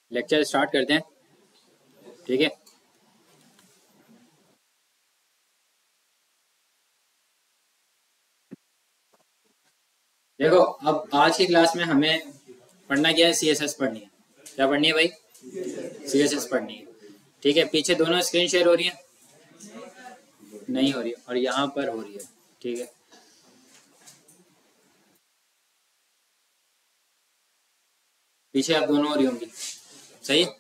Lecture start करते हैं। ठीक है, देखो अब आज की क्लास में हमें पढ़ना क्या है, सीएसएस पढ़नी है। क्या पढ़नी है भाई? सीएसएस पढ़नी है। ठीक है, पीछे दोनों स्क्रीन शेयर हो रही है? नहीं हो रही है, और यहाँ पर हो रही है। ठीक है, पीछे अब दोनों हो रही होंगी। सही है।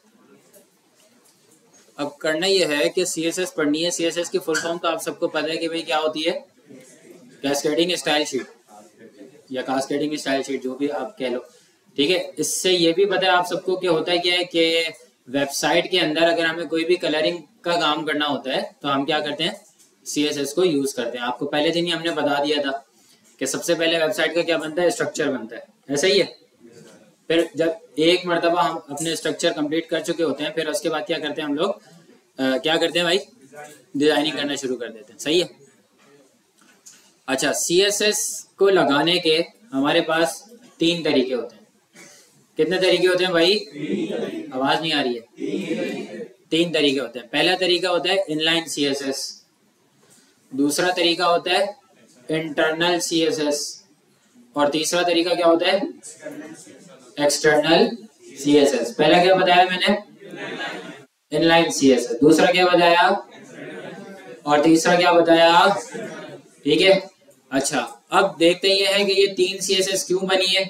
अब करना यह है कि सीएसएस पढ़नी है। सीएसएस की फुल फॉर्म तो आप सबको पता है कि भाई क्या होती है, कैस्केडिंग स्टाइल शीट या कास्केडिंग स्टाइल शीट, जो भी आप कह लो। ठीक है, इससे ये भी पता है आप सबको कि होता है क्या है कि वेबसाइट के अंदर अगर हमें कोई भी कलरिंग का काम करना होता है तो हम क्या करते हैं, सीएसएस को यूज करते हैं। आपको पहले दिन ही हमने बता दिया था कि सबसे पहले वेबसाइट का क्या बनता है, स्ट्रक्चर बनता है। ऐसा ही है। फिर जब एक मरतबा हम अपने स्ट्रक्चर कंप्लीट कर चुके होते हैं, फिर उसके बाद क्या करते हैं हम लोग, क्या करते हैं भाई, डिजाइनिंग करना शुरू कर देते हैं। सही है। अच्छा, सीएसएस को लगाने के हमारे पास 3 तरीके होते हैं। कितने तरीके होते हैं भाई? आवाज नहीं आ रही है। 3 तरीके होते हैं। पहला तरीका होता है इनलाइन सीएसएस, दूसरा तरीका होता है इंटरनल सीएसएस, और तीसरा तरीका क्या होता है, एक्सटर्नल सीएसएस। पहला क्या बताया मैंने, इनलाइन सीएसएस, दूसरा क्या बताया, और तीसरा क्या बताया। ठीक है। अच्छा, अब देखते ये है कि ये 3 सीएसएस क्यों बनी है।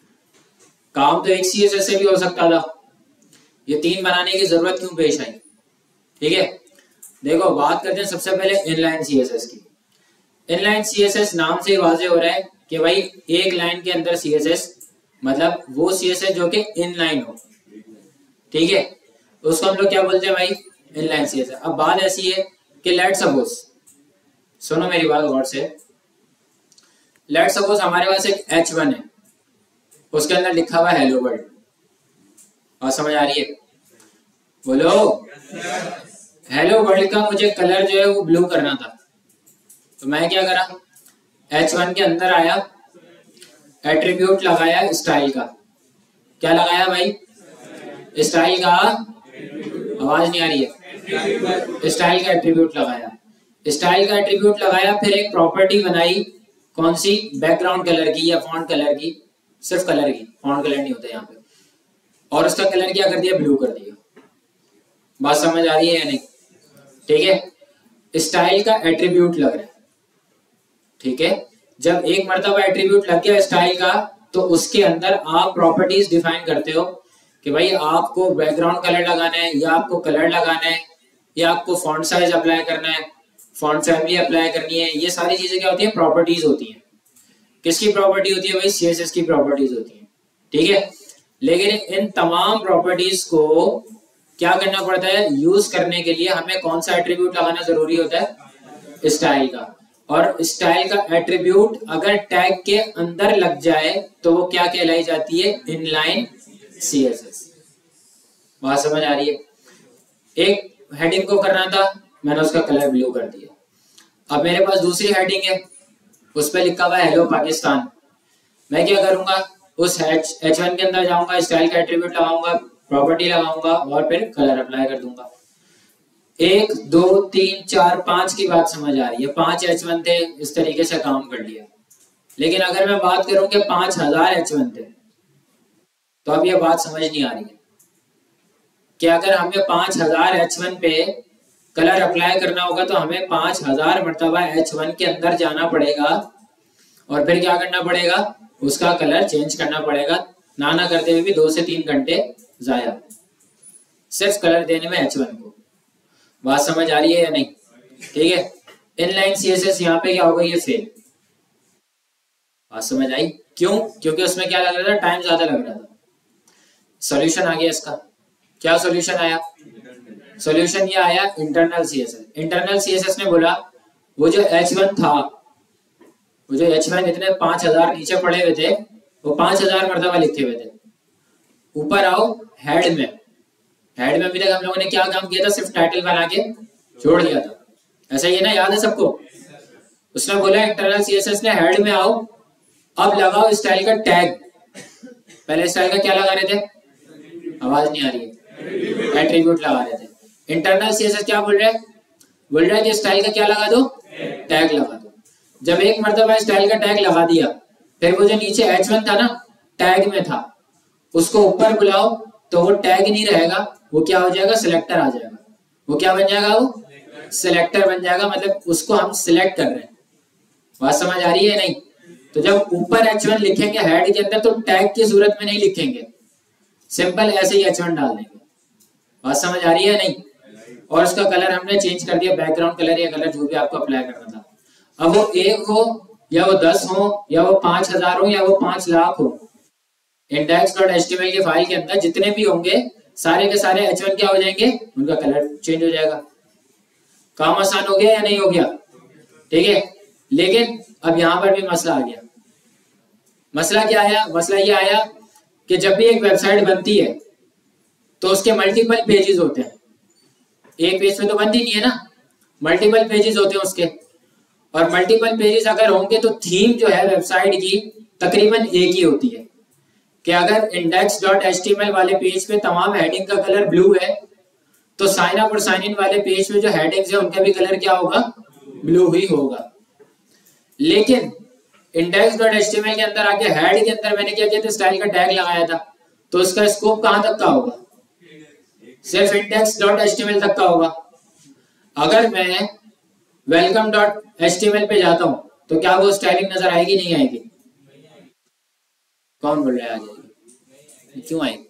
काम तो एक सीएसएस से भी हो सकता था, ये 3 बनाने की जरूरत क्यों पेश आई। ठीक है, देखो बात करते हैं सबसे पहले इनलाइन सीएसएस की। इनलाइन सीएसएस नाम से वाज़ेह हो रहा है कि भाई एक लाइन के अंदर सीएसएस, मतलब वो सीएसएस जो कि इनलाइन हो। ठीक है, उसको हम लोग क्या बोलते हैं भाई, इनलाइन सीएसएस। अब बात ऐसी है कि लेट सपोज, सुनो मेरी बात गौर से, लेट सपोज हमारे पास एक H1 है, उसके अंदर लिखा हुआ है हेलो वर्ल्ड। और समझ आ रही है? बोलो। हेलो वर्ल्ड का मुझे कलर जो है वो ब्लू करना था, तो मैं क्या करा, H1 के अंदर आया, एट्रीब्यूट लगाया स्टाइल का। क्या लगाया भाई? स्टाइल का। आवाज नहीं आ रही है। स्टाइल का एट्रीब्यूट लगाया। स्टाइल का एट्रीब्यूट लगाया, फिर एक प्रॉपर्टी बनाई, कौन सी, बैकग्राउंड कलर की या फॉन्ट कलर की, सिर्फ कलर की, फॉन्ट कलर नहीं होता यहाँ पे। और उसका कलर क्या कर दिया, ब्लू कर दिया। बात समझ आ रही है या नहीं? ठीक है, स्टाइल का एट्रीब्यूट लग रहा है। ठीक है, जब एक मर्तबा एट्रीब्यूट लग गया स्टाइल का, तो उसके अंदर आप प्रॉपर्टीज डिफाइन करते हो कि भाई आपको बैकग्राउंड कलर लगाना है, या आपको कलर लगाना है, या आपको फॉन्ट साइज अप्लाई करना है, फॉन्ट फैमिली अप्लाई करनी है। ये सारी चीजें क्या होती है, प्रॉपर्टीज होती हैं। किसकी प्रॉपर्टी होती है भाई? सीएसएस की प्रॉपर्टीज होती है। ठीक है, लेकिन इन तमाम प्रॉपर्टीज को क्या करना पड़ता है, यूज करने के लिए हमें कौन सा एट्रीब्यूट लगाना जरूरी होता है, स्टाइल का। और स्टाइल का एट्रीब्यूट अगर टैग के अंदर लग जाए तो वो क्या कहलाई जाती है, इनलाइन सीएसएस। बात समझ आ रही है? एक हेडिंग को करना था, मैंने उसका कलर ब्लू कर दिया। अब मेरे पास दूसरी हेडिंग है, उस पर लिखा हुआ है हेलो पाकिस्तान। मैं क्या करूंगा, उस H1 के अंदर जाऊंगा, स्टाइल का एट्रीब्यूट लगाऊंगा, प्रॉपर्टी लगाऊंगा, और फिर कलर अप्लाई कर दूंगा। 1 2 3 4 5 की बात समझ आ रही है। 5 H1 थे, इस तरीके से काम कर लिया। लेकिन अगर मैं बात करूं कि 5000 H1 थे, तो अब ये बात समझ नहीं आ रही है कि अगर हमें 5000 H1 पे कलर अप्लाई करना होगा तो हमें 5000 मरतबा H1 के अंदर जाना पड़ेगा, और फिर क्या करना पड़ेगा, उसका कलर चेंज करना पड़ेगा। ना करते हुए भी 2 से 3 घंटे जाया सिर्फ कलर देने में H1 को। बात समझ आ रही है या नहीं? ठीक है, इनलाइन सीएसएस यहाँ पे क्या होगा, ये फेल। बात समझ आई? क्यों? क्योंकि उसमें क्या लग रहा था, टाइम ज्यादा लग रहा था। सॉल्यूशन आ गया इसका। क्या सॉल्यूशन आया? सॉल्यूशन ये आया इंटरनल सीएसएस। इंटरनल सीएसएस ने बोला वो जो H1 था, वो जो H1 इतने 5000 नीचे पड़े हुए थे, वो 5000 मरतबा लिखे हुए थे। ऊपर आओ हेड में। हेड में अभी तक हम लोगों ने क्या काम किया था, सिर्फ टाइटल बना के छोड़ दिया था। ऐसा ही है ना, याद है सबको? उसने बोला इंटरनल सीएसएस ने, हेड में आओ, अब लगाओ स्टाइल का टैग। पहले स्टाइल का क्या लगा रहे थे, आवाज नहीं आ रही है, एट्रीब्यूट लगा रहे थे। इंटरनल सीएसएस क्या बोल रहा है, बोल रहा है कि स्टाइल का क्या लगा दो, टैग लगा दो। जब एक मर्तबा स्टाइल का टैग लगा दिया, फिर वो जो नीचे H1 था ना, टैग में था, उसको ऊपर बुलाओ तो वो टैग नहीं रहेगा, वो क्या हो जाएगा, सिलेक्टर आ जाएगा। वो क्या बन जाएगा, वो सिलेक्टर बन जाएगा, मतलब उसको हम सिलेक्ट कर रहे हैं। बात समझ आ रही है नहीं? तो जब ऊपर H1 लिखेंगे हेड के अंदर, तो टैग की सूरत में नहीं लिखेंगे, सिंपल ऐसे ही H1 डाल देंगे। बात समझ आ रही है नहीं? और उसका कलर हमने चेंज कर दिया, बैकग्राउंड कलर या कलर जो भी आपको अप्लाई करना था। अब वो 1 हो या वो 10 हो या वो 5000 हो या वो 5 लाख हो, index.html के फाइल के अंदर जितने भी होंगे सारे के सारे H1 क्या हो जाएंगे, उनका कलर चेंज हो जाएगा। काम आसान हो गया या नहीं हो गया? ठीक है। लेकिन अब यहां पर भी मसला आ गया। मसला क्या आया? मसला ये आया कि जब भी एक वेबसाइट बनती है तो उसके मल्टीपल पेजेस होते हैं। एक पेज पे तो बनती नहीं है ना, मल्टीपल पेजेस होते हैं उसके। और मल्टीपल पेजेस अगर होंगे तो थीम जो है वेबसाइट की तकरीबन एक ही होती है कि अगर index.html वाले पेज पे तमाम हेडिंग का कलर ब्लू है, तो साइन अप और साइन इन वाले पेज पे जो हेडिंग्स है उनका भी कलर क्या होगा, ब्लू ही होगा। लेकिन index.html के अंदर आके हेड के अंदर मैंने क्या किया था, स्टाइल का टैग लगाया था, तो उसका स्कोप कहां तक का होगा, सिर्फ index.html तक का होगा। अगर मैं welcome.html पे जाता हूं तो क्या वो स्टाइलिंग नजर आएगी, नहीं आएगी? कौन बोल रहा है आ जाएगी? क्यों आएगी?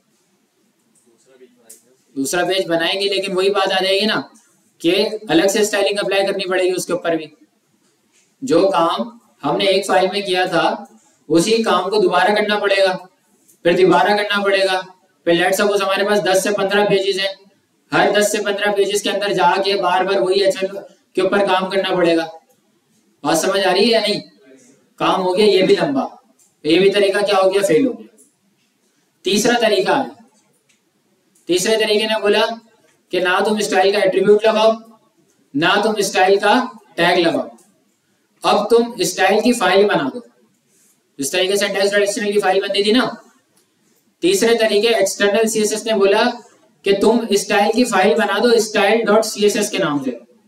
दूसरा पेज बनाएंगे, लेकिन वही बात आ जाएगी ना कि अलग से स्टाइलिंग अप्लाई करनी पड़ेगी उसके ऊपर भी। जो काम हमने एक फाइल में किया था उसी काम को दोबारा करना पड़ेगा, फिर दोबारा करना पड़ेगा। फिर लेट्स सपोज हमारे पास 10 से 15 पेजेस हैं, हर 10 से 15 पेजेस के अंदर जाके बार बार वही H1 के ऊपर काम करना पड़ेगा। बात समझ आ रही है या नहीं? काम हो गया ये भी लंबा, ये भी तरीका क्या हो गया, फेल हो गया। तीसरा तरीका है, तीसरे तरीके ने बोला कि ना तुम स्टाइल का एट्रीब्यूट लगाओ, ना तुम स्टाइल का टैग लगाओ, अब तुम स्टाइल की फाइल बना दो। जिस तरीके से index.html की फाइल बनती थी ना, तीसरे तरीके एक्सटर्नल सीएसएस ने बोला कि तुम स्टाइल की फाइल बना दो style.css के नाम से।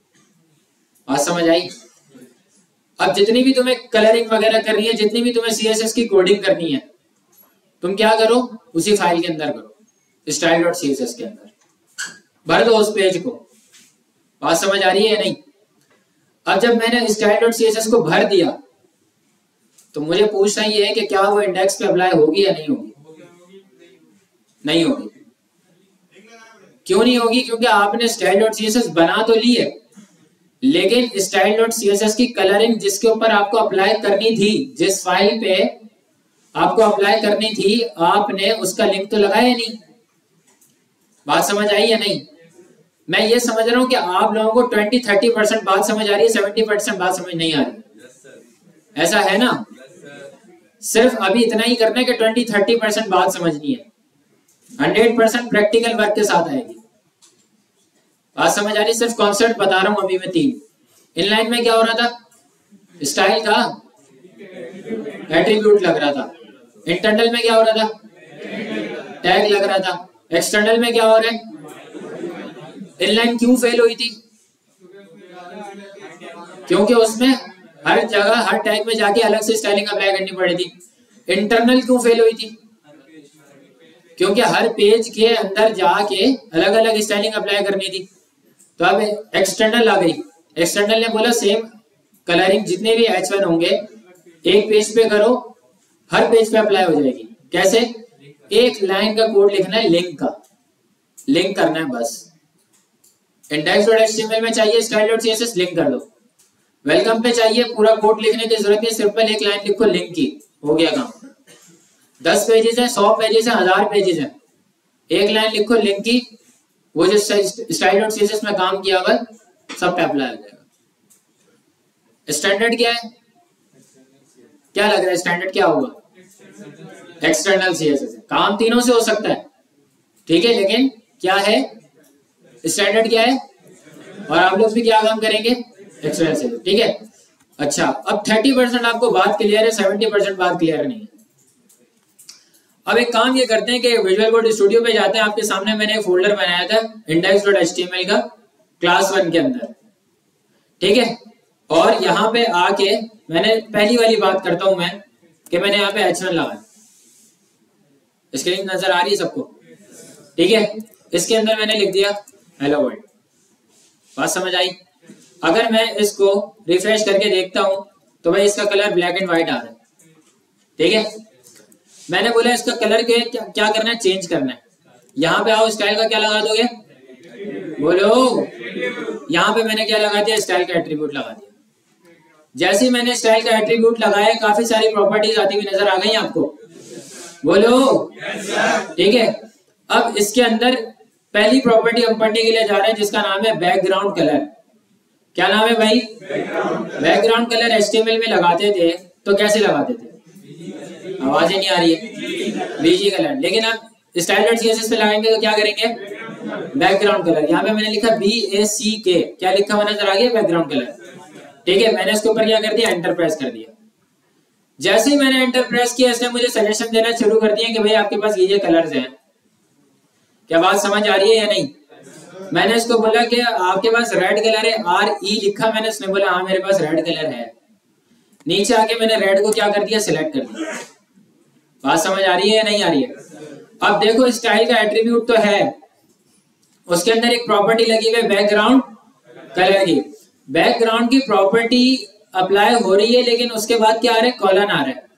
बात समझ आई? अब जितनी भी तुम्हें कलरिंग वगैरह करनी है, जितनी भी तुम्हें सीएसएस की कोडिंग करनी है, तुम क्या करो, उसी फाइल के अंदर करो, style.css के अंदर भर दो उस पेज को। बात समझ आ रही है या नहीं? अब जब मैंने style.css को भर दिया तो मुझे पूछना ये है कि क्या वो इंडेक्स पे अप्लाई होगी या नहीं होगी? नहीं होगी। क्यों नहीं होगी? क्योंकि आपने style.css बना तो ली है, लेकिन style.css की कलरिंग जिसके ऊपर आपको अप्लाई करनी थी, जिस फाइल पे आपको अप्लाई करनी थी, आपने उसका लिंक तो लगाया नहीं। बात समझ आई या नहीं? मैं ये समझ रहा हूं कि आप लोगों को 20-30% बात समझ आ रही है, 70% बात समझ नहीं आ रही। ऐसा है ना? सिर्फ अभी इतना ही करना है कि 20-30% बात समझनी है, 100% प्रैक्टिकल वर्क के साथ आएगी। बात समझ आ रही? सिर्फ कॉन्सेप्ट बता रहा हूं अभी मैं 3। इनलाइन में क्या हो रहा था, स्टाइल का एट्रीब्यूट लग रहा था। इंटरनल में क्या हो रहा था, टैग लग रहा था। एक्सटर्नल में क्या हो रहा है, इनलाइन क्यों फेल हुई थी? क्योंकि उसमें हर जगह हर टैग में जाके अलग से स्टाइलिंग अप्लाई करनी पड़ी थी। इंटरनल क्यों फेल हुई थी? क्योंकि हर पेज के अंदर जाके अलग अलग स्टाइलिंग अप्लाई करनी थी। तो अब एक्सटर्नल आ गई। एक्सटर्नल ने बोला सेम कलरिंग जितने भी H1 होंगे एक पेज पे करो, हर पेज पे अप्लाई हो जाएगी। कैसे? एक लाइन का कोड लिखना है, लिंक का लिंक करना है बस। index.html में चाहिए style.css, लिंक कर दो। वेलकम पे चाहिए पूरा कोड लिखने की जरूरत नहीं, सिंपल एक लाइन लिखो लिंक की, हो गया काम। 10 पेजेस है, 100 पेजेस है, 1000 पेजेस है, एक लाइन लिखो लिंक की, वो जो style.css में काम किया हुआ सब पे अप्लाई हो जाएगा। स्टैंडर्ड क्या है? क्या लग रहा है स्टैंडर्ड क्या होगा? External CSS. काम तीनों से हो सकता है, ठीक है, लेकिन क्या है स्टैंडर्ड क्या है? और आप लोग भी क्या काम करेंगे? एक्सटर्नल सीएसएस, ठीक है। अच्छा, अब 30% आपको बात क्लियर है, 70% बात क्लियर नहीं है। अब एक काम ये करते हैं कि विजुअल कोड स्टूडियो पे जाते हैं। आपके सामने मैंने एक फोल्डर बनाया था index.html का क्लास 1 के अंदर, ठीक है। और यहाँ पे आके मैंने पहली वाली बात करता हूं मैं कि मैंने यहाँ पे h1 लगाया। स्क्रीन नजर आ रही है सबको, ठीक है। इसके अंदर मैंने लिख दिया हेलो वर्ल्ड। बात समझ आई? अगर मैं इसको रिफ्रेश करके देखता हूं तो भाई इसका कलर ब्लैक एंड व्हाइट आ रहा है, ठीक है। मैंने बोला इसका कलर के क्या करना है, चेंज करना है। यहाँ पे आओ, स्टाइल का क्या लगा दोगे, बोलो। यहाँ पे मैंने क्या लगा दिया, स्टाइल का एट्रीब्यूट लगा दिया। जैसे ही मैंने स्टाइल का एट्रीब्यूट लगाया, काफी सारी प्रॉपर्टीज आती हुई नजर आ गई आपको, बोलो, ठीक है। अब इसके अंदर पहली प्रॉपर्टी हम पढ़ने के लिए जा रहे हैं जिसका नाम है बैकग्राउंड कलर। क्या नाम है भाई? बैकग्राउंड कलर एचटीएमएल में लगाते थे तो कैसे लगाते थे, आवाजें नहीं आ रही है, बीजी कलर। लेकिन अब style.css पे लगाएंगे तो क्या करेंगे, बैकग्राउंड कलर। यहाँ पे मैंने लिखा BACK, क्या लिखा हुआ नजर आ गया, बैकग्राउंड कलर, ठीक है। मैंने इसके ऊपर क्या कर दिया, एंटर प्रेस कर दिया। जैसे ही मैंने एंटर प्रेस किया, इसने मुझे सजेशन देना शुरू कर दिया कि भाई आपके पास ये कलर्स हैं। क्या बात समझ आ रही है या नहीं? मैंने इसको बोला कि आपके पास रेड कलर है, RE लिखा मैंने, उसने बोला हाँ मेरे पास रेड कलर है। नीचे आके मैंने रेड को क्या कर दिया, सिलेक्ट कर दिया। बात समझ आ रही है या नहीं आ रही है? अब देखो स्टाइल का एट्रीब्यूट तो है, उसके अंदर एक प्रॉपर्टी लगी हुई है बैकग्राउंड कलर की। बैकग्राउंड की प्रॉपर्टी अप्लाई हो रही है, लेकिन उसके बाद क्या आ रहा है, कॉलन आ रहा है।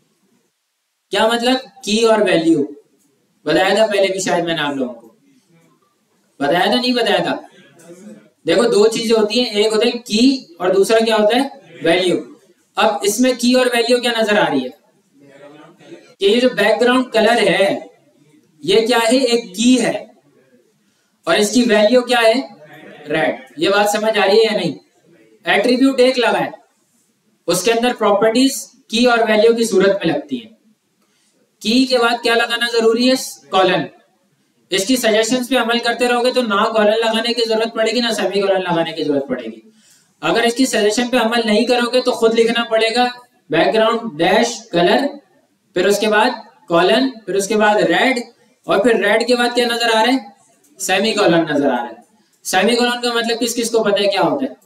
क्या मतलब, की और वैल्यू। बताया था पहले भी शायद मैंने आप लोगों को, बताया था नहीं बताया था? देखो दो चीजें होती हैं, एक होता है की और दूसरा क्या होता है, वैल्यू। अब इसमें की और वैल्यू क्या नजर आ रही है कि ये जो बैकग्राउंड कलर है ये क्या है, एक की है, और इसकी वैल्यू क्या है, रेड। ये बात समझ आ रही है या नहीं? एट्रीब्यूट एक लगा है, उसके अंदर प्रॉपर्टीज की और वैल्यू की सूरत में लगती है। की के बाद क्या लगाना जरूरी है, कॉलन। इसकी सजेशंस पे अमल करते रहोगे तो ना कॉलन लगाने की जरूरत पड़ेगी ना सेमी कॉलन लगाने की जरूरत पड़ेगी। अगर इसकी सजेशन पे अमल नहीं करोगे तो खुद लिखना पड़ेगा बैकग्राउंड डैश कलर, फिर उसके बाद कॉलन, फिर उसके बाद रेड, और फिर रेड के बाद क्या नजर आ रहा है, सेमी कॉलन नजर आ रहा है। सेमी कॉलन का मतलब किस किस को पता है क्या होता है?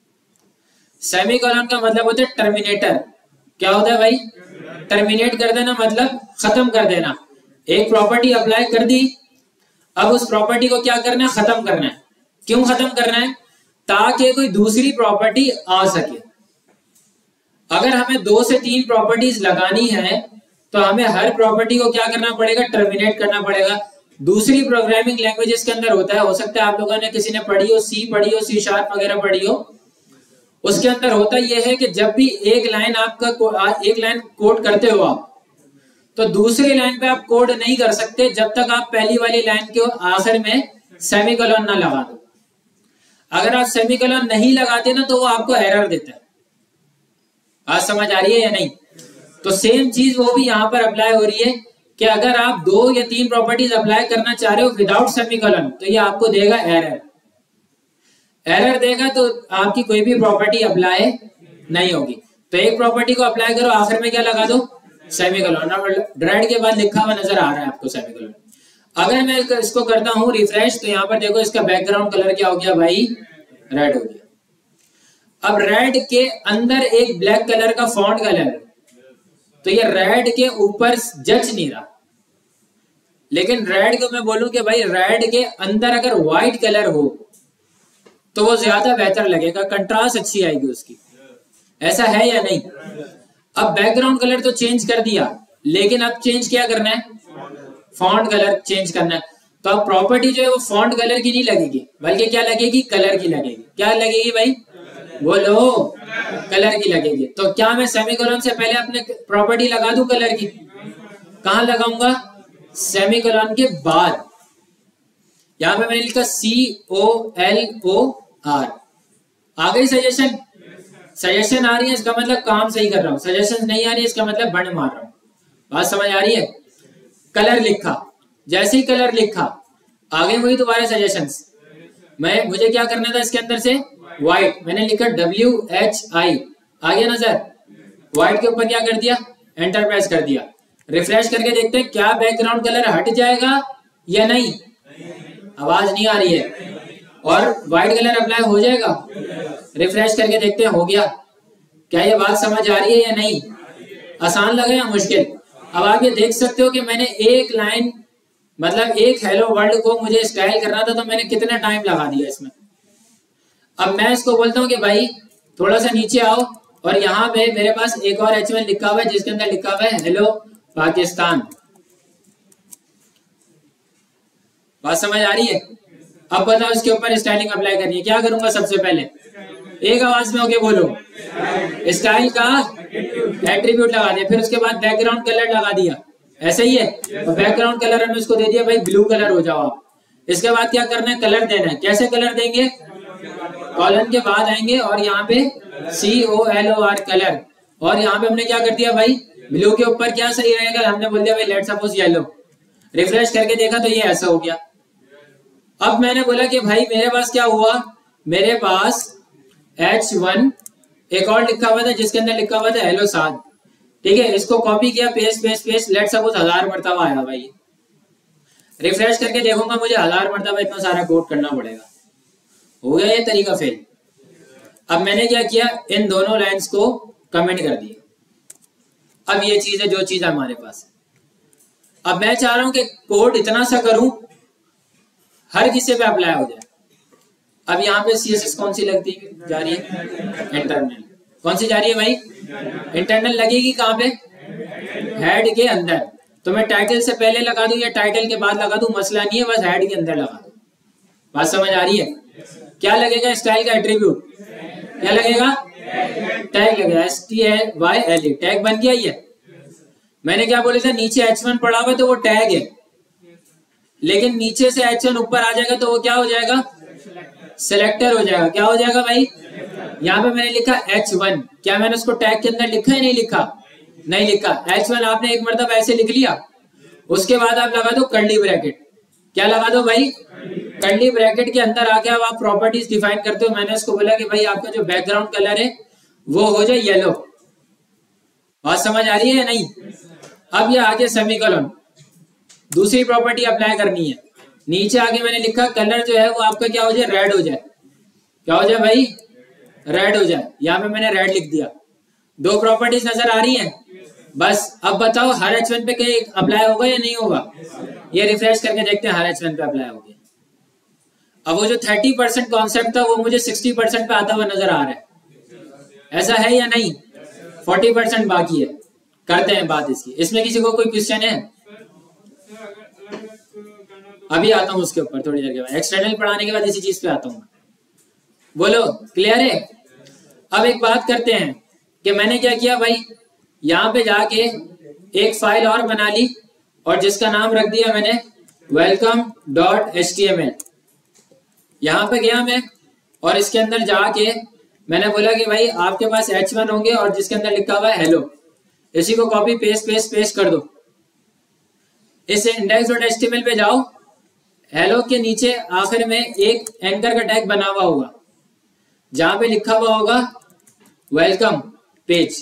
सेमी कॉलन का मतलब होता है टर्मिनेटर। क्या होता है भाई, टर्मिनेट कर देना, मतलब खत्म कर देना। एक प्रॉपर्टी अप्लाई कर दी, अब उस प्रॉपर्टी को क्या करना है, खत्म करना है। क्यों खत्म करना है? ताकि कोई दूसरी प्रॉपर्टी आ सके। अगर हमें 2 से 3 प्रॉपर्टीज लगानी है तो हमें हर प्रॉपर्टी को क्या करना पड़ेगा, टर्मिनेट करना पड़ेगा। दूसरी प्रोग्रामिंग लैंग्वेजेस के अंदर होता है, हो सकता है आप लोगों ने किसी ने पढ़ी हो, सी पढ़ी हो, C# वगैरह पढ़ी हो, उसके अंदर होता यह है कि जब भी एक लाइन कोड करते हो आप, तो दूसरी लाइन पे आप कोड नहीं कर सकते जब तक आप पहली वाली लाइन के आखिर में सेमीकोलन ना लगा दो। अगर आप सेमीकोलन नहीं लगाते ना तो वो आपको एरर देता है। आज समझ आ रही है या नहीं? तो सेम चीज वो भी यहाँ पर अप्लाई हो रही है कि अगर आप 2 या 3 प्रॉपर्टीज अप्लाई करना चाह रहे हो विदाउट सेमीकोलन तो ये आपको देगा एरर। एरर देगा तो आपकी कोई भी प्रॉपर्टी अप्लाई नहीं होगी। तो एक प्रॉपर्टी को अप्लाई करो, आखिर में क्या लगा दो, सेमीकोलन। रेड के बाद लिखा हुआ नजर आ रहा है आपको सेमीकोलन। अगर मैं इसको करता हूं रिफ्रेश तो यहाँ पर देखो इसका बैकग्राउंड कलर क्या हो गया भाई, रेड हो गया। अब रेड के अंदर एक ब्लैक कलर का फॉन्ट कलर है, तो ये रेड के ऊपर जच नहीं रहा। लेकिन रेड को मैं बोलूं कि भाई रेड के अंदर अगर व्हाइट कलर हो तो वो ज्यादा बेहतर लगेगा, कंट्रास्ट अच्छी आएगी उसकी। ऐसा है या नहीं? अब बैकग्राउंड कलर तो चेंज कर दिया, लेकिन अब चेंज क्या करना है, फॉन्ट कलर चेंज करना है। तो अब प्रॉपर्टी जो है वो फॉन्ट कलर की नहीं लगेगी, बल्कि क्या लगेगी, कलर की लगेगी। क्या लगेगी भाई, बोलो, कलर की लगेगी। तो क्या मैं सेमीकोलन से पहले अपने प्रॉपर्टी लगा दूं कलर की? कहां लगाऊंगा, सेमीकोलन के बाद। यहां पे मैंने लिखा COLOR। आ गई सजेशन? सजेशन आ रही है इसका मतलब काम सही कर रहा हूं, सजेशन नहीं आ रही है इसका मतलब बंद मार रहा हूं। बात समझ आ रही है? कलर लिखा, जैसे ही कलर लिखा आगे वही दोबारा सजेशंस। मुझे क्या करना था इसके अंदर से, व्हाइट। मैंने लिखा WHI, आ गया नजर। व्हाइट के ऊपर क्या कर दिया, एंटर प्रेस कर दिया। रिफ्रेश करके देखते हैं क्या बैकग्राउंड कलर हट जाएगा या नहीं, आवाज नहीं आ रही है, और व्हाइट कलर अप्लाई हो जाएगा। रिफ्रेश करके देखते हैं हो गया। क्या ये बात समझ आ रही है या नहीं? आसान लगा या मुश्किल? अब आप ये देख सकते हो कि मैंने एक लाइन मतलब एक हेलो वर्ल्ड को मुझे स्टाइल करना था तो मैंने कितना टाइम लगा दिया इसमें। अब मैं इसको बोलता हूँ कि भाई थोड़ा सा नीचे आओ और यहाँ पे मेरे पास एक और H1 लिखा हुआ है जिसके अंदर लिखा हुआ है हेलो पाकिस्तान। बात समझ आ रही है? अब बताओ इसके ऊपर स्टाइलिंग अप्लाई करनी है। क्या करूंगा सबसे पहले? एक आवाज में होके बोलो, स्टाइल का एट्रीब्यूट लगा दिया, फिर उसके बाद बैकग्राउंड कलर लगा दिया, ऐसे ही है। तो बैकग्राउंड कलर हमने उसको दे दिया भाई ब्लू कलर हो जाओ आप। इसके बाद क्या करना है? कलर देना है। कैसे कलर देंगे? कॉलन के बाद आएंगे और यहाँ पे COLOR कलर, और यहाँ पे हमने क्या कर दिया भाई ब्लू के ऊपर क्या सही रहेगा, हमने बोल दिया भाई लेट्स सपोज येलो। रिफ्रेश करके देखा तो ये ऐसा हो गया। अब मैंने बोला कि भाई मेरे पास क्या हुआ, मेरे पास H1 एक और लिखा हुआ था जिसके अंदर लिखा हुआ था हेलो साद, ठीक है। इसको कॉपी किया, paste paste paste, let's suppose 1000 मरतबा आया भाई। रिफ्रेश करके देखूंगा मुझे 1000 मरतबा इतना सारा कोड करना पड़ेगा। हो गया ये तरीका फेल। अब मैंने क्या किया, इन दोनों लाइंस को कमेंट कर दिया। अब ये चीज है जो चीज हमारे पास। अब मैं चाह रहा हूं कि कोड इतना सा करूं हर किसी पे अप्लाई हो जाए। अब यहाँ पे CSS कौन सी लगती जा रही है? इंटरनल। कौन सी जा रही है भाई? इंटरनल लगेगी कहाँ पे? हेड के अंदर। तो मैं टाइटल से पहले लगा दूं या टाइटल के बाद लगा दूं, मसला नहीं है, बस हेड के अंदर लगा दूं। बात समझ आ रही है? क्या लगेगा? स्टाइल का एट्रीब्यूट क्या लगेगा? टैग लगेगा, STYLE, टैग बन गया। ये मैंने क्या बोला था, नीचे H1 पड़ा हुआ तो वो टैग है, लेकिन नीचे से H1 ऊपर आ जाएगा तो वो क्या हो जाएगा? सिलेक्टर हो जाएगा। क्या हो जाएगा भाई? यहाँ पे मैंने लिखा H1, क्या मैंने उसको टैग के अंदर लिखा है? नहीं लिखा, नहीं लिखा। H1 आपने एक मरतबा ऐसे लिख लिया, उसके बाद आप लगा दो कर्ली ब्रैकेट। क्या लगा दो भाई? कर्ली ब्रैकेट के अंदर आके अब आप प्रॉपर्टीज डिफाइन करते हो। मैंने उसको बोला कि भाई आपका जो बैकग्राउंड कलर है वो हो जाए येलो। बात समझ आ रही है या नहीं? अब ये आगे सेमीकोलन, दूसरी प्रॉपर्टी अप्लाई करनी है। नीचे आगे मैंने लिखा कलर जो है वो आपका क्या हो जाए? रेड हो जाए। क्या हो जाए भाई? रेड हो जाए। यहाँ पे मैंने रेड लिख दिया। दो प्रॉपर्टीज नजर आ रही हैं। बस अब बताओ हर H1 पे क्या अप्लाई होगा या नहीं होगा? ये रिफ्रेश करके देखते हैं हर H1 पे अप्लाई हो गया। अब वो जो 30% कॉन्सेप्ट था वो मुझे 60% पे आता हुआ नजर आ रहा है। ऐसा है या नहीं? 40% बाकी है। करते हैं बात इसकी। इसमें किसी को कोई क्वेश्चन है? अभी आता हूं उसके ऊपर थोड़ी देर के बाद, एक्सटर्नल पढ़ाने के बाद इसी चीज पे आता हूं। बोलो क्लियर है? अब एक बात करते हैं कि मैंने क्या किया भाई, यहाँ पे जाके एक फाइल और बना ली और जिसका नाम रख दिया मैंने welcome.html। यहाँ पे गया मैं और इसके अंदर जाके मैंने बोला कि भाई आपके पास H1 होंगे और जिसके अंदर लिखा हुआ है हेलो, इसी को कॉपी पेस्ट पेस्ट पेस्ट कर दो। इस index.html पे जाओ, हेलो के नीचे आखिर में एक एंकर का टैग बना हुआ होगा जहां पे लिखा हुआ होगा वेलकम पेज।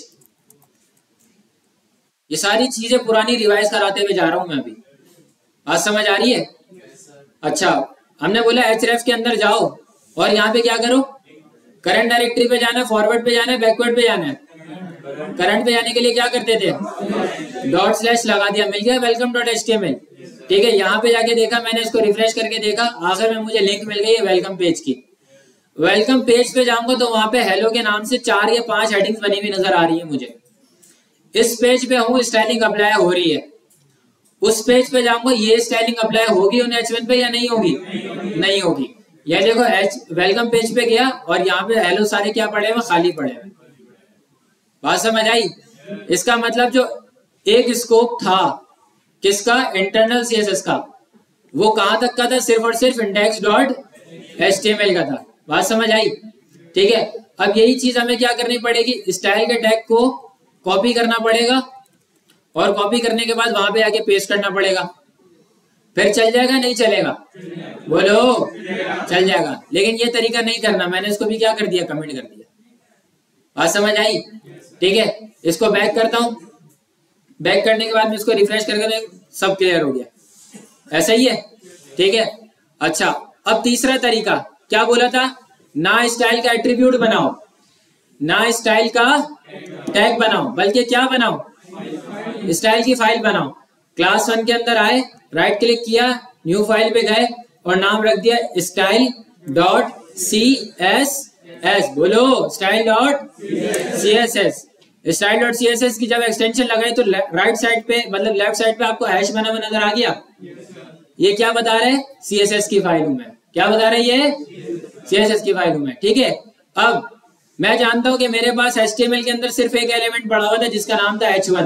ये सारी चीजें पुरानी रिवाइज कराते हुए जा रहा हूं मैं अभी। आज समझ आ रही है? अच्छा, हमने बोला href के अंदर जाओ और यहाँ पे क्या करो, करंट डायरेक्टरी पे जाना है, फॉरवर्ड पे जाना है, बैकवर्ड पे जाना है। करंट पे जाने के लिए क्या करते थे? // लगा दिया, मिल गया welcome.html। ठीक है, यहाँ पे जाके देखा मैंने, इसको रिफ्रेश करके देखा, आखिर में मुझे लिंक मिल गई है वेलकम पेज की। वेलकम पेज पे जाऊंगा तो वहां पे हेलो के नाम से 4 या 5 हेडिंग्स बनी हुई नजर आ रही है मुझे। इस पेज पे हूँ, स्टाइलिंग अप्लाई हो रही है। उस पेज पे जाऊंगा, ये स्टाइलिंग अप्लाई होगी उन H1 पे या नहीं होगी? नहीं होगी। ये देखो वेलकम पेज पे गया और यहाँ पे हेलो सारे क्या पड़े हुए? खाली पड़े हुए। बात समझ आई? इसका मतलब जो एक स्कोप था किसका? इंटरनल CSS का, वो कहां तक का था? सिर्फ और सिर्फ index.html का था। बात समझ आई? ठीक है, अब यही चीज हमें क्या करनी पड़ेगी, स्टाइल के टैग को कॉपी करना पड़ेगा और कॉपी करने के बाद वहां पे आके पेस्ट करना पड़ेगा। फिर चल जाएगा नहीं चलेगा? बोलो चल जाएगा। लेकिन ये तरीका नहीं करना, मैंने इसको भी क्या कर दिया? कमेंट कर दिया। बात समझ आई? ठीक है, इसको बैक करता हूं। बैक करने के बाद में इसको रिफ्रेश करके सब क्लियर हो गया। ऐसा ही है, ठीक है। अच्छा, अब तीसरा तरीका क्या बोला था, ना स्टाइल का एट्रीब्यूट बनाओ, ना स्टाइल का टैग बनाओ, बल्कि क्या बनाओ, स्टाइल की फाइल बनाओ। क्लास 1 के अंदर आए, राइट क्लिक किया, न्यू फाइल पे गए और नाम रख दिया style dot C S S. बोलो, style dot C S S. Style dot C S S की जब एक्सटेंशन लगाई तो राइट साइड पे, मतलब लेफ्ट साइड पे आपको हैश बना हुआ नजर आ गया। ये क्या बता रहे हैं, सी एस एस की फाइल हूं मैं। क्या बता रहे हैं, ये सी एस एस की फाइल हूं मैं, ठीक है। अब मैं जानता हूं कि मेरे पास HTML के अंदर सिर्फ एक एलिमेंट पड़ा हुआ था जिसका नाम था H1।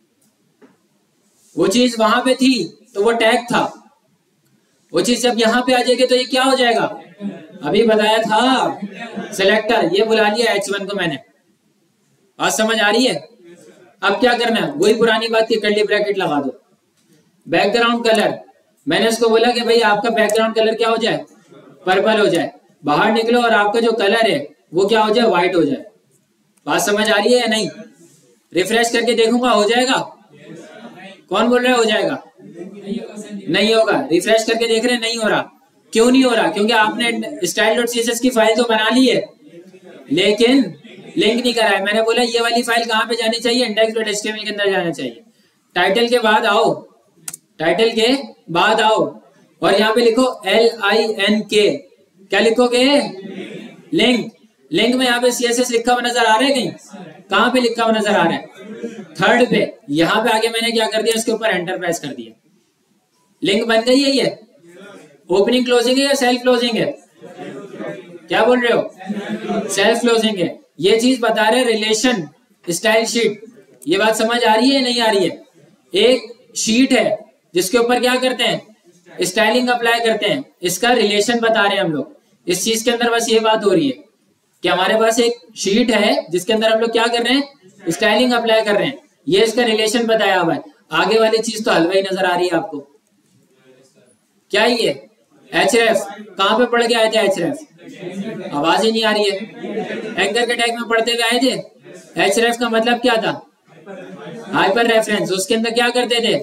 वो चीज वहां पे थी तो वो टैग था। वो चीज जब यहाँ पे आ जाएगी तो ये क्या हो जाएगा, अभी बताया था सिलेक्टर, ये बुला लिया H1 को मैंने। आज समझ आ रही है। अब क्या करना है, वही पुरानी बात की कर्ली ब्रैकेट लगा दो। बैकग्राउंड कलर, मैंने उसको बोला कि भाई आपका बैकग्राउंड कलर क्या हो जाए, पर्पल हो जाए। बाहर निकलो और आपका जो कलर है वो क्या हो जाए, व्हाइट हो जाए। बात समझ आ रही है या नहीं? रिफ्रेश करके देखूंगा, हो जाएगा? कौन बोल रहा है हो जाएगा? नहीं होगा। रिफ्रेश करके देख रहे हैं, नहीं हो रहा। क्यों नहीं हो रहा? क्योंकि आपने style dot C S S की फाइल तो बना ली है लेकिन लिंक नहीं करा है। मैंने बोला ये वाली फाइल कहाँ पे जानी चाहिए, index.html के अंदर जाना चाहिए। टाइटल के बाद आओ, टाइटल के बाद आओ और यहाँ पे लिखो LINK। क्या लिखोगे? लिंक। लिंक में यहाँ पे CSS लिखा हुआ नजर आ रहा है कहीं? कहाँ पे लिखा हुआ नजर आ रहा है? थर्ड पे। यहाँ पे आगे मैंने क्या कर दिया, इसके ऊपर एंटर प्रेस कर दिया। लिंक बन गई है। ये ओपनिंग क्लोजिंग है या सेल्फ क्लोजिंग है? क्या बोल रहे हो? सेल्फ क्लोजिंग है। ये चीज बता रहे रिलेशन स्टाइल शीट। ये बात समझ आ रही है नहीं आ रही है? एक शीट है जिसके ऊपर क्या करते हैं, स्टाइलिंग अप्लाई करते हैं। इसका रिलेशन बता रहे हैं हम लोग। इस चीज के अंदर बस ये बात हो रही है कि हमारे पास एक शीट है जिसके अंदर हम लोग क्या कर रहे हैं, स्टाइलिंग अप्लाई कर रहे हैं। ये इसका रिलेशन बताया हुआ है। आगे वाली चीज तो हलवा ही नजर आ रही है आपको। क्या ये href कहाँ पे पढ़ के आए थे? href आवाज ही नहीं आ रही है। एंकर के टैग में पढ़ते हुए आए थे। href का मतलब क्या था? Hyper reference. उसके अंदर क्या करते थे,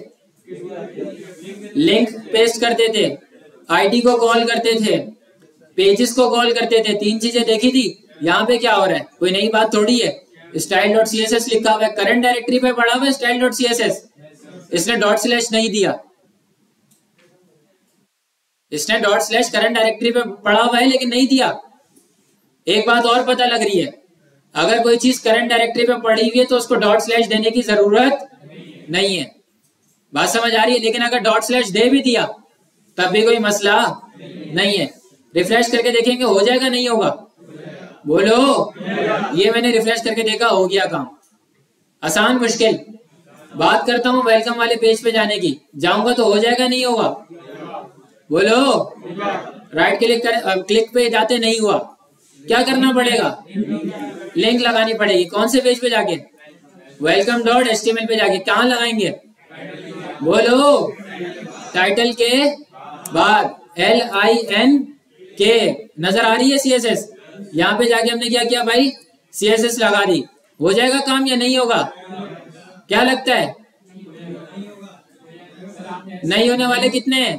लिंक पेस्ट करते थे, आईडी को कॉल करते थे, पेजेस को कॉल करते थे। 3 चीजें देखी थी। यहाँ पे क्या हो रहा है, कोई नई बात थोड़ी है। Style dot C S S लिखा हुआ है, करंट डायरेक्टरी पे पड़ा हुआ है style dot C S S. इसने डॉट स्लैश नहीं दिया, इसने डॉट स्लैश करंट डायरेक्टरी पे पड़ा हुआ है लेकिन नहीं दिया। एक बात और पता लग रही है, अगर कोई चीज करंट डायरेक्टरी पे पड़ी हुई है तो उसको डॉट स्लैश देने की जरूरत नहीं है। बात समझ आ रही है? लेकिन अगर डॉट स्लैश दे भी दिया तब भी कोई मसला नहीं है। रिफ्रेश करके देखेंगे हो जाएगा नहीं होगा? बोलो। ये मैंने रिफ्रेश करके देखा, हो गया काम। आसान मुश्किल? बात करता हूँ वेलकम वाले पेज पे जाने की, जाऊंगा तो हो जाएगा नहीं होगा? बोलो। राइट क्लिक कर, क्लिक पे जाते नहीं हुआ, क्या करना पड़ेगा? लिंक लगानी पड़ेगी। कौन से पेज पे जाके? वेलकम डॉट HTML पे जाके। कहाँ लगाएंगे? बोलो। टाइटल के बाद LINK। नजर आ रही है CSS? यहाँ पे जाके हमने क्या किया भाई, CSS लगा दी। हो जाएगा काम या नहीं होगा? क्या लगता है? नहीं होने वाले कितने हैं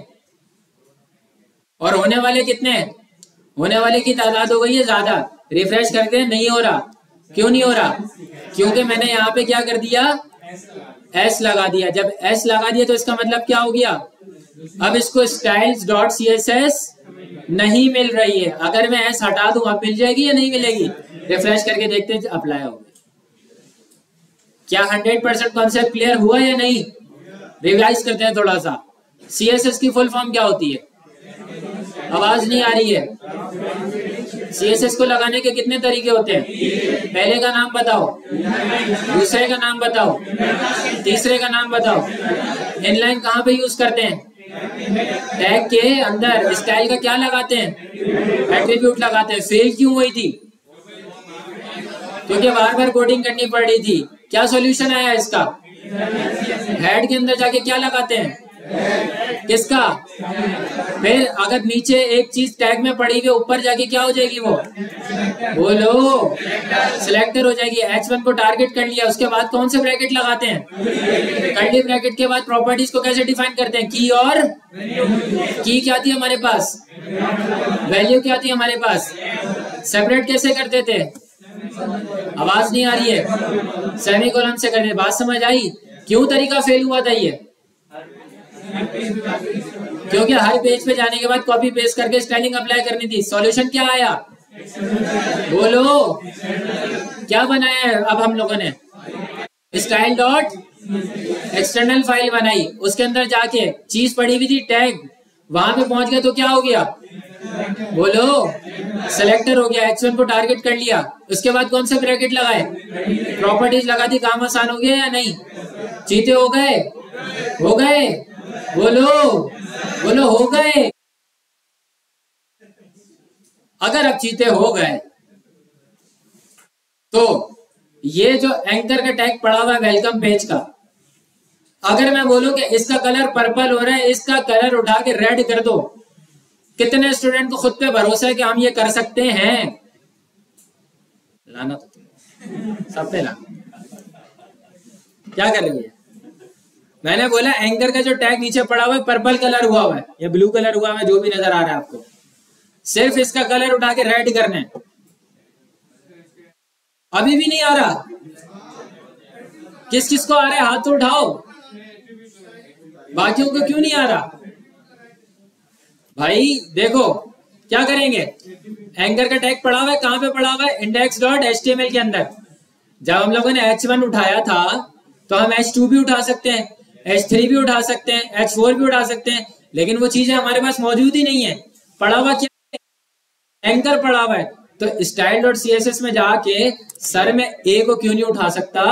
और होने वाले कितने हैं? होने वाले की तादाद हो गई है ज्यादा। रिफ्रेश करते हैं, नहीं हो रहा। क्यों नहीं हो रहा? क्योंकि मैंने यहाँ पे क्या कर दिया, S लगा दिया। जब S लगा दिया तो इसका मतलब क्या हो गया, अब इसको styles डॉट CSS नहीं मिल रही है। अगर मैं S हटा दूं अब मिल जाएगी या नहीं मिलेगी? रिफ्रेश करके देखते हैं, अप्लाई हो गया। क्या 100% कॉन्सेप्ट क्लियर हुआ या नहीं? रिवाइज करते हैं थोड़ा सा। CSS की फुल फॉर्म क्या होती है? आवाज नहीं आ रही है। CSS को लगाने के कितने तरीके होते हैं? पहले का नाम बताओ, दूसरे का नाम बताओ, तीसरे का नाम बताओ। इनलाइन कहाँ पे यूज करते हैं? टैग के अंदर। स्टाइल का क्या लगाते हैं? एट्रीब्यूट लगाते हैं। फेल क्यों हुई थी? क्योंकि बार बार कोडिंग करनी पड़ रही थी। क्या सॉल्यूशन आया इसका? हेड के अंदर जाके क्या लगाते हैं? किसका? फिर अगर नीचे एक चीज टैग में पड़ी हुई ऊपर जाके क्या हो जाएगी वो, बोलो, सिलेक्टर हो जाएगी। H1 को टारगेट कर लिया, उसके बाद कौन से ब्रैकेट लगाते हैं, कर्ली ब्रैकेट के बाद प्रॉपर्टीज को कैसे डिफाइन करते हैं, की और की क्या थी हमारे पास, वैल्यू क्या थी हमारे पास, सेपरेट कैसे करते थे, आवाज नहीं आ रही है, सेमीकोलन से करते, बात समझ आई। क्यों तरीका फेल हुआ था ये, क्योंकि हर पेज पे जाने के बाद कॉपी पेस्ट करके स्टाइलिंग अप्लाई करनी थी। सॉल्यूशन क्या आया, बोलो, क्या बनाया है अब हम लोगों ने, स्टाइल डॉट एक्सटर्नल फाइल बनाई, उसके अंदर जाके चीज पड़ी हुई थी टैग, वहां पे पहुंच गए तो क्या हो गया, बोलो, सेलेक्टर हो गया, H1 को टारगेट कर लिया, उसके बाद कौन से ब्रैकेट लगाए, प्रॉपर्टीज लगा दी, काम आसान हो गया या नहीं, चीते हो गए, हो गए, बोलो, बोलो, हो गए। अगर अब चीते हो गए तो ये जो एंकर का टैग पड़ा हुआ है वेलकम पेज का, अगर मैं बोलूं कि इसका कलर पर्पल हो रहा है, इसका कलर उठा के रेड कर दो, कितने स्टूडेंट को खुद पे भरोसा है कि हम ये कर सकते हैं, लाना तो सब पे लाना, क्या कर रही है, मैंने बोला एंकर का जो टैग नीचे पड़ा हुआ है पर्पल कलर हुआ है या ब्लू कलर हुआ है, जो भी नजर आ रहा है आपको, सिर्फ इसका कलर उठा के रेड करना है। अभी भी नहीं आ रहा, किस किस को आ रहा है हाथ तो उठाओ, बाकियों को क्यों नहीं आ रहा भाई। देखो क्या करेंगे, एंकर का टैग पड़ा हुआ है, कहां पे पड़ा हुआ है, index.html के अंदर। जब हम लोगों ने H1 उठाया था तो हम H2 भी उठा सकते हैं, H3 भी उठा सकते हैं, H4 भी उठा सकते हैं, लेकिन वो चीजें हमारे पास मौजूद ही नहीं है। पड़ा हुआ क्या है, एंकर पड़ा हुआ है। तो style.css में जाके सर में ए को क्यों नहीं उठा सकता,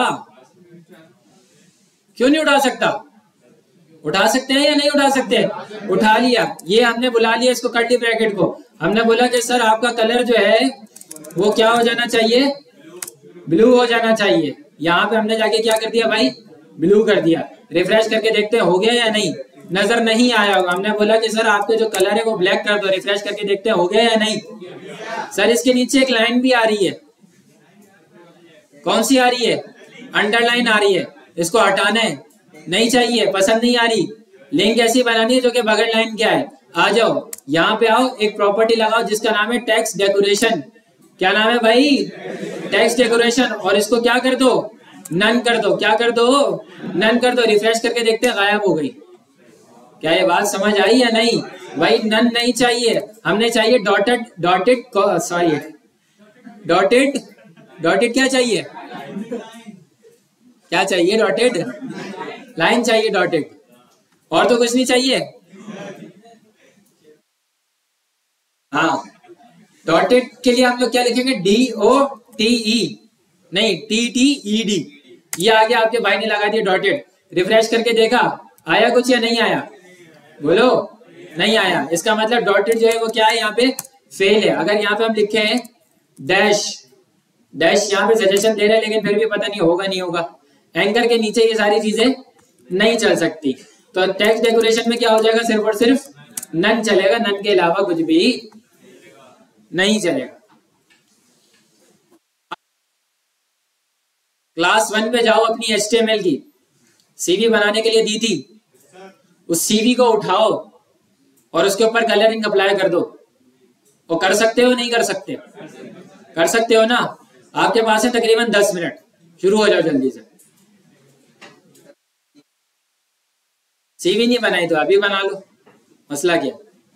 क्यों नहीं उठा सकता, उठा सकते हैं या नहीं उठा सकते, उठा लिया। ये हमने बुला लिया इसको कर्ली ब्रैकेट को, हमने बोला कि सर आपका कलर जो है वो क्या हो जाना चाहिए, ब्लू हो जाना चाहिए। यहाँ पे हमने जाके क्या कर दिया भाई, ब्लू कर दिया। रिफ्रेश करके देखते हैं हो गया या नहीं, नजर नहीं आया होगा। हमने बोला कि सर आपका जो कलर है वो ब्लैक कर दो, रिफ्रेश करके देखते हैं हो गया या नहीं। सर इसके नीचे एक लाइन भी आ रही है, कौन सी आ रही है, अंडरलाइन आ रही है, इसको हटाना है, नहीं चाहिए, पसंद नहीं आ रही। लिंक ऐसी बनानी है जो कि बगैर लाइन क्या है, आ जाओ यहाँ पे आओ, एक प्रॉपर्टी लगाओ जिसका नाम है टेक्स्ट डेकोरेशन। क्या नाम है भाई, टेक्स्ट डेकोरेशन। और इसको क्या कर दो, नन कर दो, क्या कर दो, नन कर दो। रिफ्रेश करके देखते हैं गायब हो गई। क्या ये बात समझ आई या नहीं भाई, नन नहीं चाहिए, हमने चाहिए dotted, dotted, sorry dotted, dotted क्या चाहिए, क्या चाहिए, डॉटेड लाइन चाहिए, डॉटेड, और तो कुछ नहीं चाहिए। हाँ, डॉटेड के लिए हम लोग क्या लिखेंगे, DOTE नहीं TTED। ये आगे आपके भाई ने लगा दिया डॉटेड। रिफ्रेश करके देखा आया कुछ या नहीं आया, बोलो, नहीं आया। इसका मतलब डॉटेड जो है वो क्या है, यहाँ पे फेल है। अगर यहाँ पे हम लिखे हैं डैश, डैश यहाँ पे सजेशन दे रहे हैं लेकिन फिर भी पता नहीं होगा नहीं होगा। एंकर के नीचे ये सारी चीजें नहीं चल सकती। तो टेक्स्ट डेकोरेशन में क्या हो जाएगा, सिर्फ और सिर्फ नन चलेगा, नन के अलावा कुछ भी नहीं चलेगा। क्लास 1 पे जाओ, अपनी HTML की सीवी बनाने के लिए दी थी, उस सीवी को उठाओ और उसके ऊपर कलरिंग अप्लाई कर दो। वो कर सकते हो नहीं कर सकते, कर सकते हो ना। आपके पास है तकरीबन 10 मिनट, शुरू हो जाओ जल्दी से। सीवी नहीं बनाई तो अभी बना लो, मसला क्या।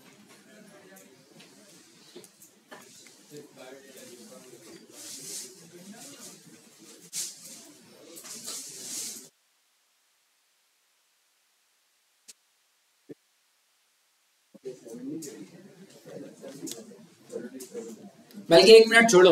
बल्कि 1 मिनट छोड़ो,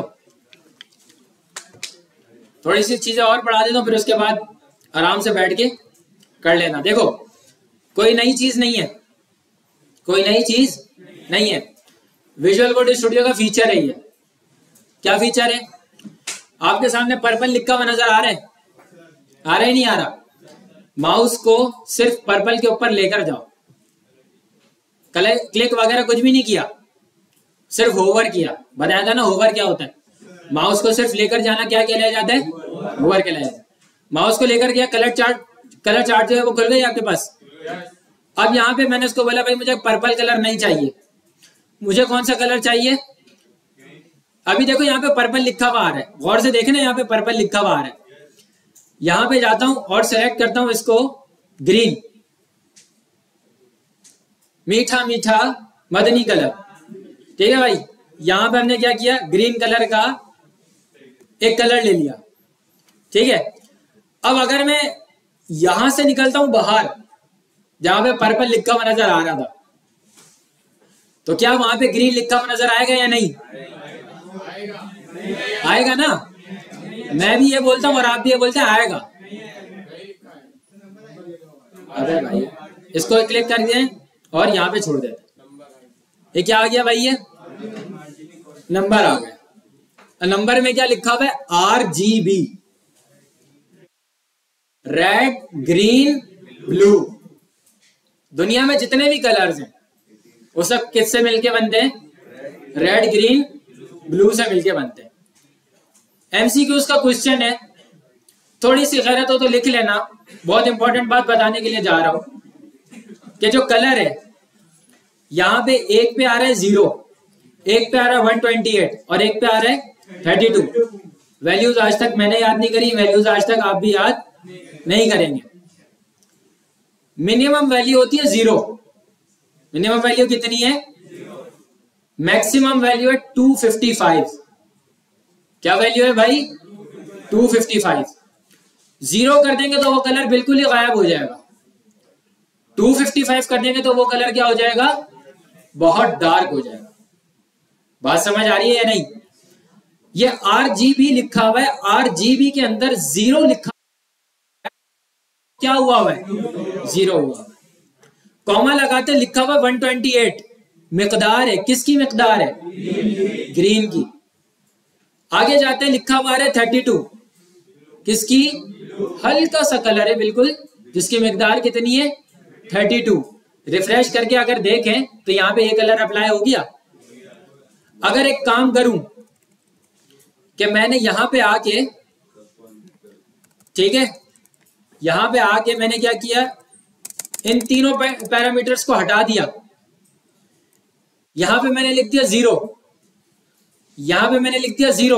थोड़ी सी चीजें और पढ़ा देता हूं, फिर उसके बाद आराम से बैठ के कर लेना। देखो कोई नई चीज नहीं है, कोई नई चीज नहीं है। विजुअल कोड स्टूडियो का फीचर है ये। क्या फीचर है, आपके सामने पर्पल लिखा हुआ नजर आ रहा है, आ रहा है नहीं आ रहा। माउस को सिर्फ पर्पल के ऊपर लेकर जाओ, क्लिक वगैरह कुछ भी नहीं किया, सिर्फ होवर किया। बताया था ना होवर क्या होता है, माउस को सिर्फ लेकर जाना क्या कहलाया जाता है, होवर कहलाया जाता है। माउस को लेकर गया, कलर चार्ट जो है वो खुल गई आपके पास। अब यहाँ पे मैंने उसको बोला भाई मुझे पर्पल कलर नहीं चाहिए, मुझे कौन सा कलर चाहिए। अभी देखो यहाँ पे पर्पल लिखा हुआ आ रहा है, गौर से देखे ना, यहाँ पे पर्पल लिखा हुआ आ रहा है। यहाँ पे जाता हूं और सेलेक्ट करता हूं इसको ग्रीन, मीठा मीठा मदनी कलर। ठीक है भाई, यहां पे हमने क्या किया, ग्रीन कलर का एक कलर ले लिया। ठीक है, अब अगर मैं यहां से निकलता हूं बाहर जहां पे पर्पल लिखा हुआ नजर आ रहा था, तो क्या वहां पे ग्रीन लिखा हुआ नजर आएगा या नहीं आएगा ना। मैं भी ये बोलता हूं और आप भी ये बोलते हैं आएगा। अबे भाई इसको क्लिक कर दें और यहाँ पे छोड़ देते, ये क्या आ गया भाई, ये नंबर आ गया। नंबर में क्या लिखा हुआ है, RGB, रेड ग्रीन ब्लू। दुनिया में जितने भी कलर्स हैं वो सब किससे मिलके बनते हैं, रेड ग्रीन ब्लू से मिलके बनते हैं। MCQs का क्वेश्चन है, थोड़ी सी गैरत हो तो लिख लेना। बहुत इंपॉर्टेंट बात बताने के लिए जा रहा हूं कि जो कलर है यहां पे एक पे आ रहा है 0, एक पे आ रहा है 128 और एक पे आ रहा है 32। वैल्यूज आज तक मैंने याद नहीं करी, वैल्यूज आज तक आप भी याद नहीं करेंगे। मिनिमम वैल्यू होती है 0, मिनिमम वैल्यू कितनी है, मैक्सिमम वैल्यू है 255। क्या वैल्यू है भाई, 255। 0 कर देंगे तो वो कलर बिल्कुल ही गायब हो जाएगा, 255 कर देंगे तो वो कलर क्या हो जाएगा, बहुत डार्क हो जाएगा। बात समझ आ रही है या नहीं। ये RGB लिखा हुआ है, RGB के अंदर 0 लिखा क्या हुआ है, 0 हुआ। कॉमा लगाते लिखा हुआ 128, मिकदार है, किसकी मिकदार है, ग्रीन की। आगे जाते हैं लिखा हुआ है 32, किसकी, हल्का सा कलर है बिल्कुल, जिसकी मिकदार कितनी है 32। रिफ्रेश करके अगर देखें तो यहां पे ये कलर अप्लाई हो गया। अगर एक काम करूं कि मैंने यहां पे आके, ठीक है, यहां पे आके मैंने क्या किया, इन तीनों पैरामीटर्स को हटा दिया। यहां पे मैंने लिख दिया 0, यहां पे मैंने लिख दिया 0,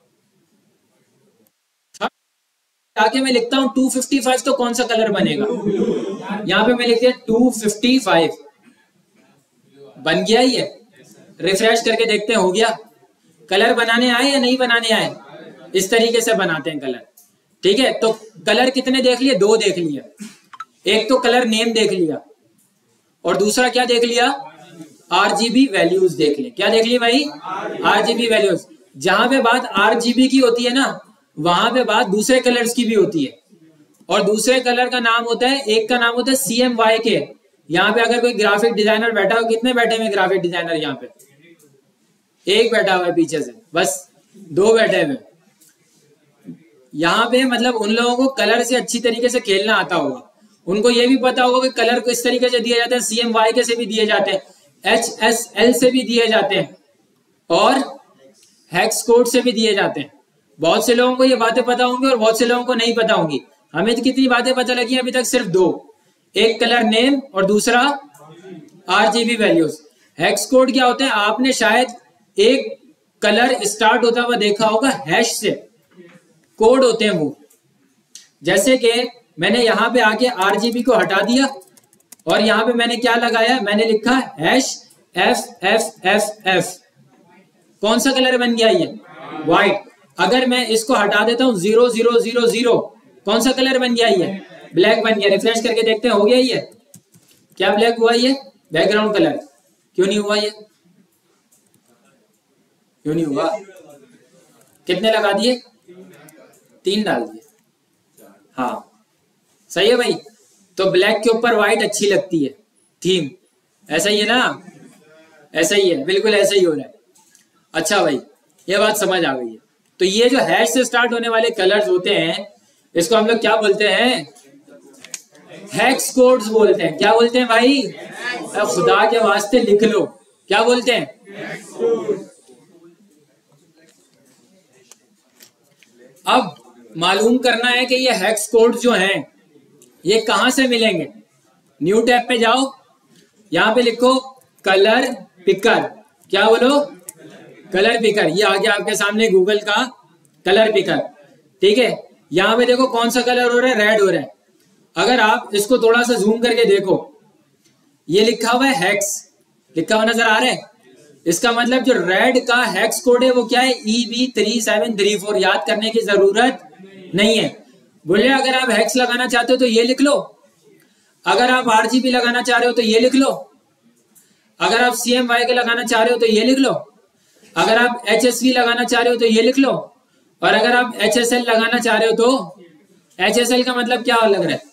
आके मैं लिखता हूं 255, तो कौन सा कलर बनेगा, यहां पे मैं लिख दिया 255, बन गया ही है। रिफ्रेश करके देखते हैं हो गया। कलर बनाने आए या नहीं बनाने आए, इस तरीके से बनाते हैं कलर। ठीक है, तो कलर कितने देख लिए, 2 देख लिया। एक तो कलर नेम देख लिया और दूसरा क्या देख लिया, RGB वैल्यूज देख लिया। क्या देख लिया भाई, RGB वैल्यूज। जहां पे बात RGB की होती है ना, वहां पे बात दूसरे कलर्स की भी होती है। और दूसरे कलर का नाम होता है, एक का नाम होता है CMYK। यहाँ पे अगर कोई ग्राफिक डिजाइनर बैठा हो, कितने बैठे हुए ग्राफिक डिजाइनर, यहाँ पे एक बैठा हुआ है पीछे से, बस 2 बैठे हुए। यहाँ पे मतलब उन लोगों को कलर से अच्छी तरीके से खेलना आता होगा, उनको ये भी पता होगा कि कलर किस तरीके से दिए जाते हैं। CMYK से भी दिए जाते हैं, HSL से भी दिए जाते हैं और हेक्स कोड से भी दिए जाते हैं। बहुत से लोगों को ये बातें पता होंगी और बहुत से लोगों को नहीं पता होंगी। हमें तो कितनी बातें पता लगी अभी तक, सिर्फ 2, एक कलर नेम और दूसरा RGB वैल्यूज। हेक्स कोड क्या होता है, आपने शायद एक कलर स्टार्ट होता हुआ देखा होगा हैश से, कोड होते हैं वो। जैसे कि मैंने यहां पे आके RGB को हटा दिया और यहां पे मैंने क्या लगाया, मैंने लिखा हैश FFFF। कौन सा कलर बन गया ये, व्हाइट। अगर मैं इसको हटा देता हूं 0000, कौन सा कलर बन गया ये, ब्लैक बन गया। रिफ्रेश करके देखते हैं हो गया ये, क्या ब्लैक हुआ ये, बैकग्राउंड कलर। क्यों नहीं हुआ ये, क्यों नहीं हुआ, कितने लगा दिए, 3 डाल दिए। हाँ सही है भाई। तो ब्लैक के ऊपर व्हाइट अच्छी लगती है थीम, ऐसा ही है ना, ऐसा ही है, बिल्कुल ऐसा ही हो रहा है। अच्छा भाई, ये बात समझ आ गई है। तो ये जो हैश से स्टार्ट होने वाले कलर्स होते हैं, इसको हम लोग क्या बोलते हैं, हेक्स कोड्स बोलते हैं। क्या बोलते हैं भाई? खुदा के वास्ते लिख लो, क्या बोलते हैं? अब मालूम करना है कि ये हेक्स कोड्स जो हैं ये कहां से मिलेंगे। न्यू टैब पे जाओ, यहां पे लिखो कलर पिकर। क्या बोलो? Colour picker. ये आ गया आपके सामने गूगल का कलर पिकर, ठीक है। यहां पे देखो कौन सा कलर हो रहा है, रेड हो रहा है। अगर आप इसको थोड़ा सा जूम करके देखो, ये लिखा हुआ है हेक्स, लिखा हुआ नजर आ रहा है। इसका मतलब जो रेड का हेक्स कोड है वो क्या है? EB3734। याद करने की जरूरत नहीं है। बोले अगर आप हेक्स लगाना चाहते हो तो ये लिख लो, अगर आप RGB लगाना चाह रहे हो तो ये लिख लो, अगर आप CMYK लगाना चाह रहे हो तो ये लिख लो, अगर आप HSV लगाना चाह रहे हो तो ये लिख लो, और अगर आप HSL लगाना चाह रहे हो तो HSL का मतलब क्या लग रहा है?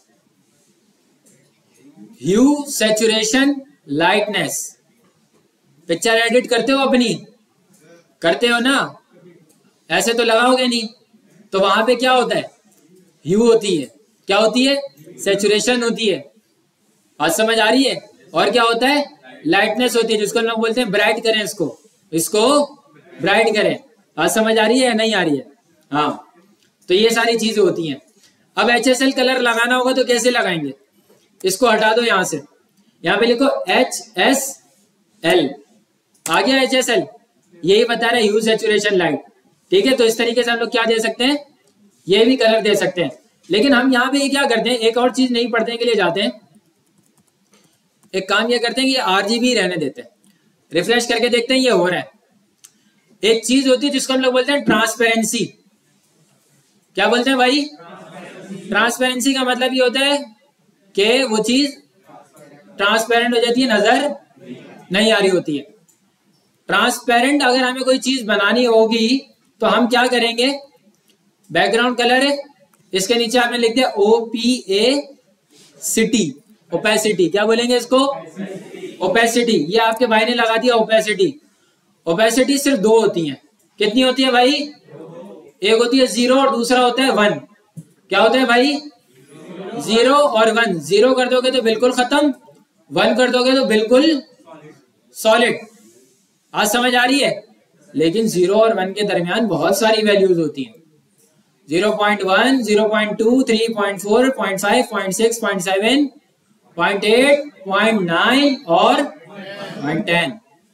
Hue saturation lightness. Picture edit करते हो अपनी? करते हो ना? ऐसे तो लगाओगे नहीं। तो वहां पे क्या होता है? ह्यू होती है। क्या होती है? सैचुरेशन होती है। आज समझ आ रही है? और क्या होता है? लाइटनेस होती है, जिसको हम लोग बोलते हैं ब्राइट करें, इसको ब्राइट करें। आज समझ आ रही है या नहीं आ रही है? हाँ, तो ये सारी चीजें होती हैं। अब HSL कलर लगाना होगा तो कैसे लगाएंगे? इसको हटा दो यहां से, यहां पे लिखो HSL। आ गया HSL, यही बता रहा है ह्यू सैचुरेशन लाइट, ठीक है। तो इस तरीके से हम लोग क्या दे सकते हैं? ये भी कलर दे सकते हैं। लेकिन हम यहाँ पे क्या करते हैं, एक और चीज नहीं पढ़ने के लिए जाते हैं। एक काम ये करते हैं कि RGB रहने देते हैं, रिफ्रेश करके देखते हैं ये हो रहा है। एक चीज होती है जिसको हम लोग बोलते हैं ट्रांसपेरेंसी। क्या बोलते हैं भाई? ट्रांसपेरेंसी का मतलब ये होता है कि वो चीज ट्रांसपेरेंट हो जाती है, नजर नहीं आ रही होती है। ट्रांसपेरेंट अगर हमें कोई चीज बनानी होगी तो हम क्या करेंगे? बैकग्राउंड कलर है, इसके नीचे हमने लिख दिया OPACITY, ओपेसिटी। क्या बोलेंगे इसको? ओपेसिटी। ये आपके भाई ने लगा दिया ओपेसिटी। ओपेसिटी सिर्फ दो होती हैं। कितनी होती है भाई? एक होती है 0 और दूसरा होता है 1। क्या होता है भाई? 0 और 1। 0 कर दोगे तो बिल्कुल खत्म, 1 कर दोगे तो बिल्कुल सॉलिड। आज समझ आ रही है? लेकिन 0 और 1 के दरमियान बहुत सारी वैल्यूज होती हैं। 0.1, 0.2, 3.4, 0.5, 0.6, 0.7, 0.8, 0.9 और 0.10।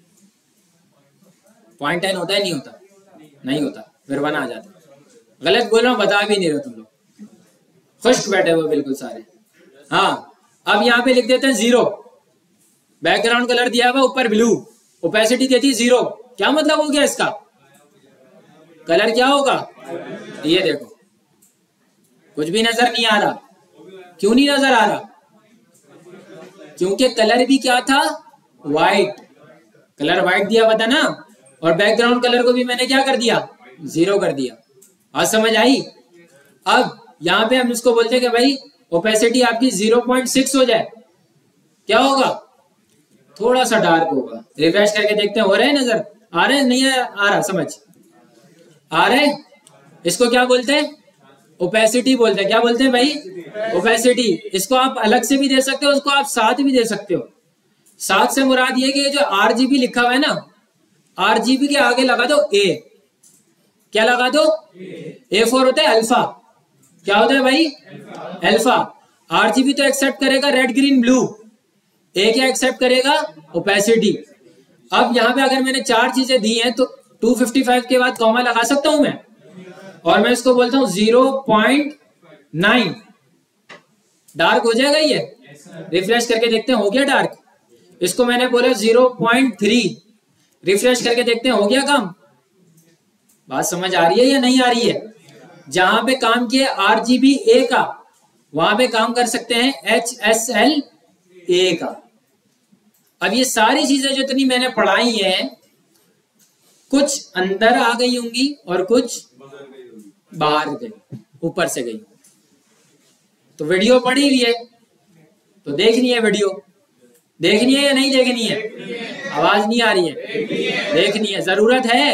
0.10 होता है? नहीं होता? नहीं होता, फिर 1 आ जाता। गलत बोल रहा हूं, बता भी नहीं रहे तुम लोग, खुश बैठे हुए बिल्कुल सारे। हाँ, अब यहाँ पे लिख देते हैं 0। बैकग्राउंड कलर दिया हुआ ऊपर ब्लू, ओपेसिटी देती 0। क्या मतलब हो गया इसका? कलर क्या होगा? ये देखो, कुछ भी नजर नहीं आ रहा। क्यों नहीं नजर आ रहा? क्योंकि कलर भी क्या था? व्हाइट। कलर व्हाइट दिया हुआ था ना, और बैकग्राउंड कलर को भी मैंने क्या कर दिया? 0 कर दिया। आज समझ आई? अब यहां पे हम इसको बोलते हैं कि भाई ओपेसिटी आपकी 0.6 हो जाए, क्या होगा? थोड़ा सा डार्क होगा। रिफ्रेश करके देखते हैं, हो रहे हैं नजर आ रहे हैं? नहीं आ रहा? समझ आ रहे? इसको क्या बोलते हैं? ओपेसिटी बोलते हैं। क्या बोलते हैं भाई? ओपेसिटी। इसको आप अलग से भी दे सकते हो, उसको आप साथ भी दे सकते हो। साथ से मुराद ये कि जो RGB लिखा हुआ है ना, RGB के आगे लगा दो A। क्या लगा दो? A4 होता है अल्फा। क्या होता है भाई? अल्फा। RGB तो एक्सेप्ट करेगा रेड ग्रीन ब्लू, A क्या एक्सेप्ट करेगा? ओपेसिटी। अब यहां पे अगर मैंने 4 चीजें दी हैं तो 255 के बाद कॉमा लगा सकता हूं मैं, और मैं इसको बोलता हूं 0.9। डार्क हो जाएगा ये? रिफ्रेश करके देखते हैं, हो गया डार्क। इसको मैंने बोला 0.3, रिफ्रेश करके देखते हैं, हो गया काम। बात समझ आ रही है या नहीं आ रही है? जहां पे काम किया RGB A का, वहां पे काम कर सकते हैं HSL A का। अब ये सारी चीजें जो इतनी मैंने पढ़ाई हैं, कुछ अंदर आ गई होंगी और कुछ बाहर गई, ऊपर से गई। तो वीडियो पढ़ी हुई है तो देखनी है, वीडियो देखनी है या नहीं देखनी है? आवाज नहीं आ रही है? देखनी है, जरूरत है।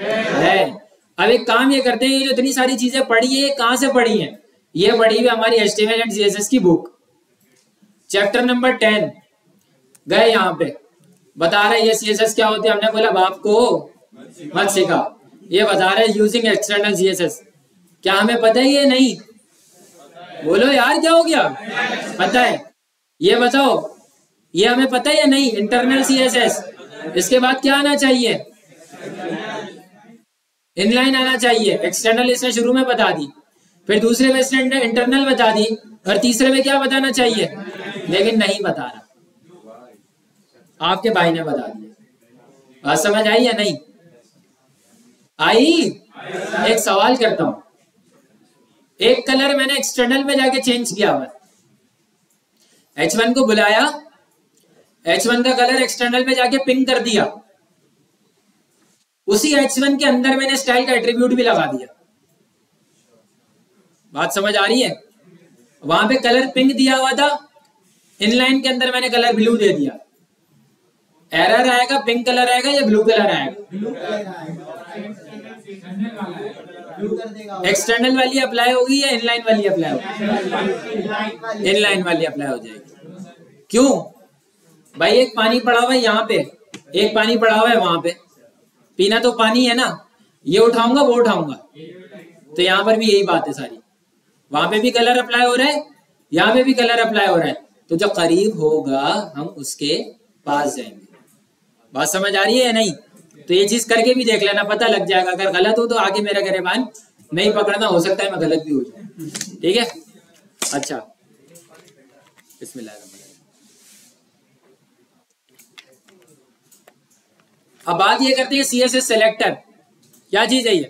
अब एक काम ये करते हैं, ये जो इतनी सारी चीजें पढ़ी है, कहां से पढ़ी है? ये पढ़ी हुई हमारी HTML एंड CSS की बुक। चैप्टर नंबर 10 गए, यहाँ पे बता रहे ये सीएसएस क्या होती है। हमने बोला बाप को मत सिखा, ये बता रहे यूजिंग एक्सटर्नल सीएसएस। क्या हमें पता है ये नहीं? बोलो यार क्या हो गया? पता है? ये बताओ, ये हमें पता है या नहीं? इंटरनल सीएसएस, इसके बाद क्या आना चाहिए? इनलाइन आना चाहिए। एक्सटर्नल इसने शुरू में बता दी, फिर दूसरे में इसने इंटरनल बता दी, और तीसरे में क्या बताना चाहिए? लेकिन नहीं बता रहा, आपके भाई ने बता दिया। बात समझ आई या नहीं आई? एक सवाल करता हूं, एक कलर मैंने एक्सटर्नल में जाके चेंज किया हुआ, H1 को बुलाया, H1 का कलर एक्सटर्नल में जाके पिंक कर दिया, उसी H1 के अंदर मैंने स्टाइल का एट्रीब्यूट भी लगा दिया। बात समझ आ रही है? वहां पे कलर पिंक दिया हुआ था, इनलाइन के अंदर मैंने कलर ब्लू दे दिया। एरर आएगा, पिंक कलर आएगा या ब्लू कलर आएगा? एक्सटर्नल वाली अप्लाई होगी या इनलाइन वाली अप्लाई होगी? इनलाइन वाली अप्लाई हो जाएगी। क्यों भाई? एक पानी पड़ा हुआ है यहाँ पे, एक पानी पड़ा हुआ है वहां पे, पीना तो पानी है ना, ये उठाऊंगा वो उठाऊंगा, तो यहाँ पर भी यही बात है सारी। वहां पे भी कलर अप्लाई हो रहा है, यहाँ पे भी कलर अप्लाई हो रहा है, तो जो करीब होगा हम उसके पास जाएंगे। बात समझ आ रही है या नहीं? तो ये चीज करके भी देख लेना, पता लग जाएगा। अगर गलत हो तो आगे मेरा गिरबान नहीं पकड़ना, हो सकता है मैं गलत भी हो जाऊं। ठीक है? अच्छा, बिस्मिल्लाह। अब बात ये करते हैं सीएसएस सेलेक्टर। क्या चीज है ये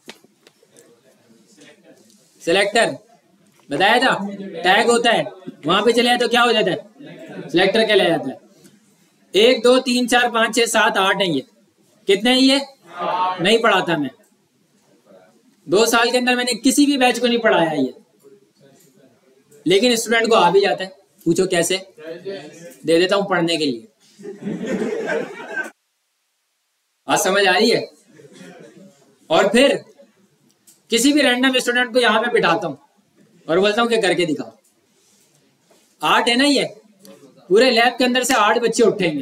सेलेक्टर? बताया था टैग होता है, वहां पे चले जाए तो क्या हो जाता है? सिलेक्टर कहलाया जाता है। 1 2 3 4 5 6 7 8 है ये। कितने हैं ये? नहीं पढ़ा था मैं 2 साल के अंदर, मैंने किसी भी बैच को नहीं पढ़ाया ये, लेकिन स्टूडेंट को आ भी जाता है। पूछो कैसे? दे देता हूं पढ़ने के लिए। आज समझ आ रही है? और फिर किसी भी रैंडम स्टूडेंट को यहाँ पे बिठाता हूँ और बोलता हूँ कि करके दिखाओ। 8 है ना ये, पूरे लैब के अंदर से 8 बच्चे उठेंगे,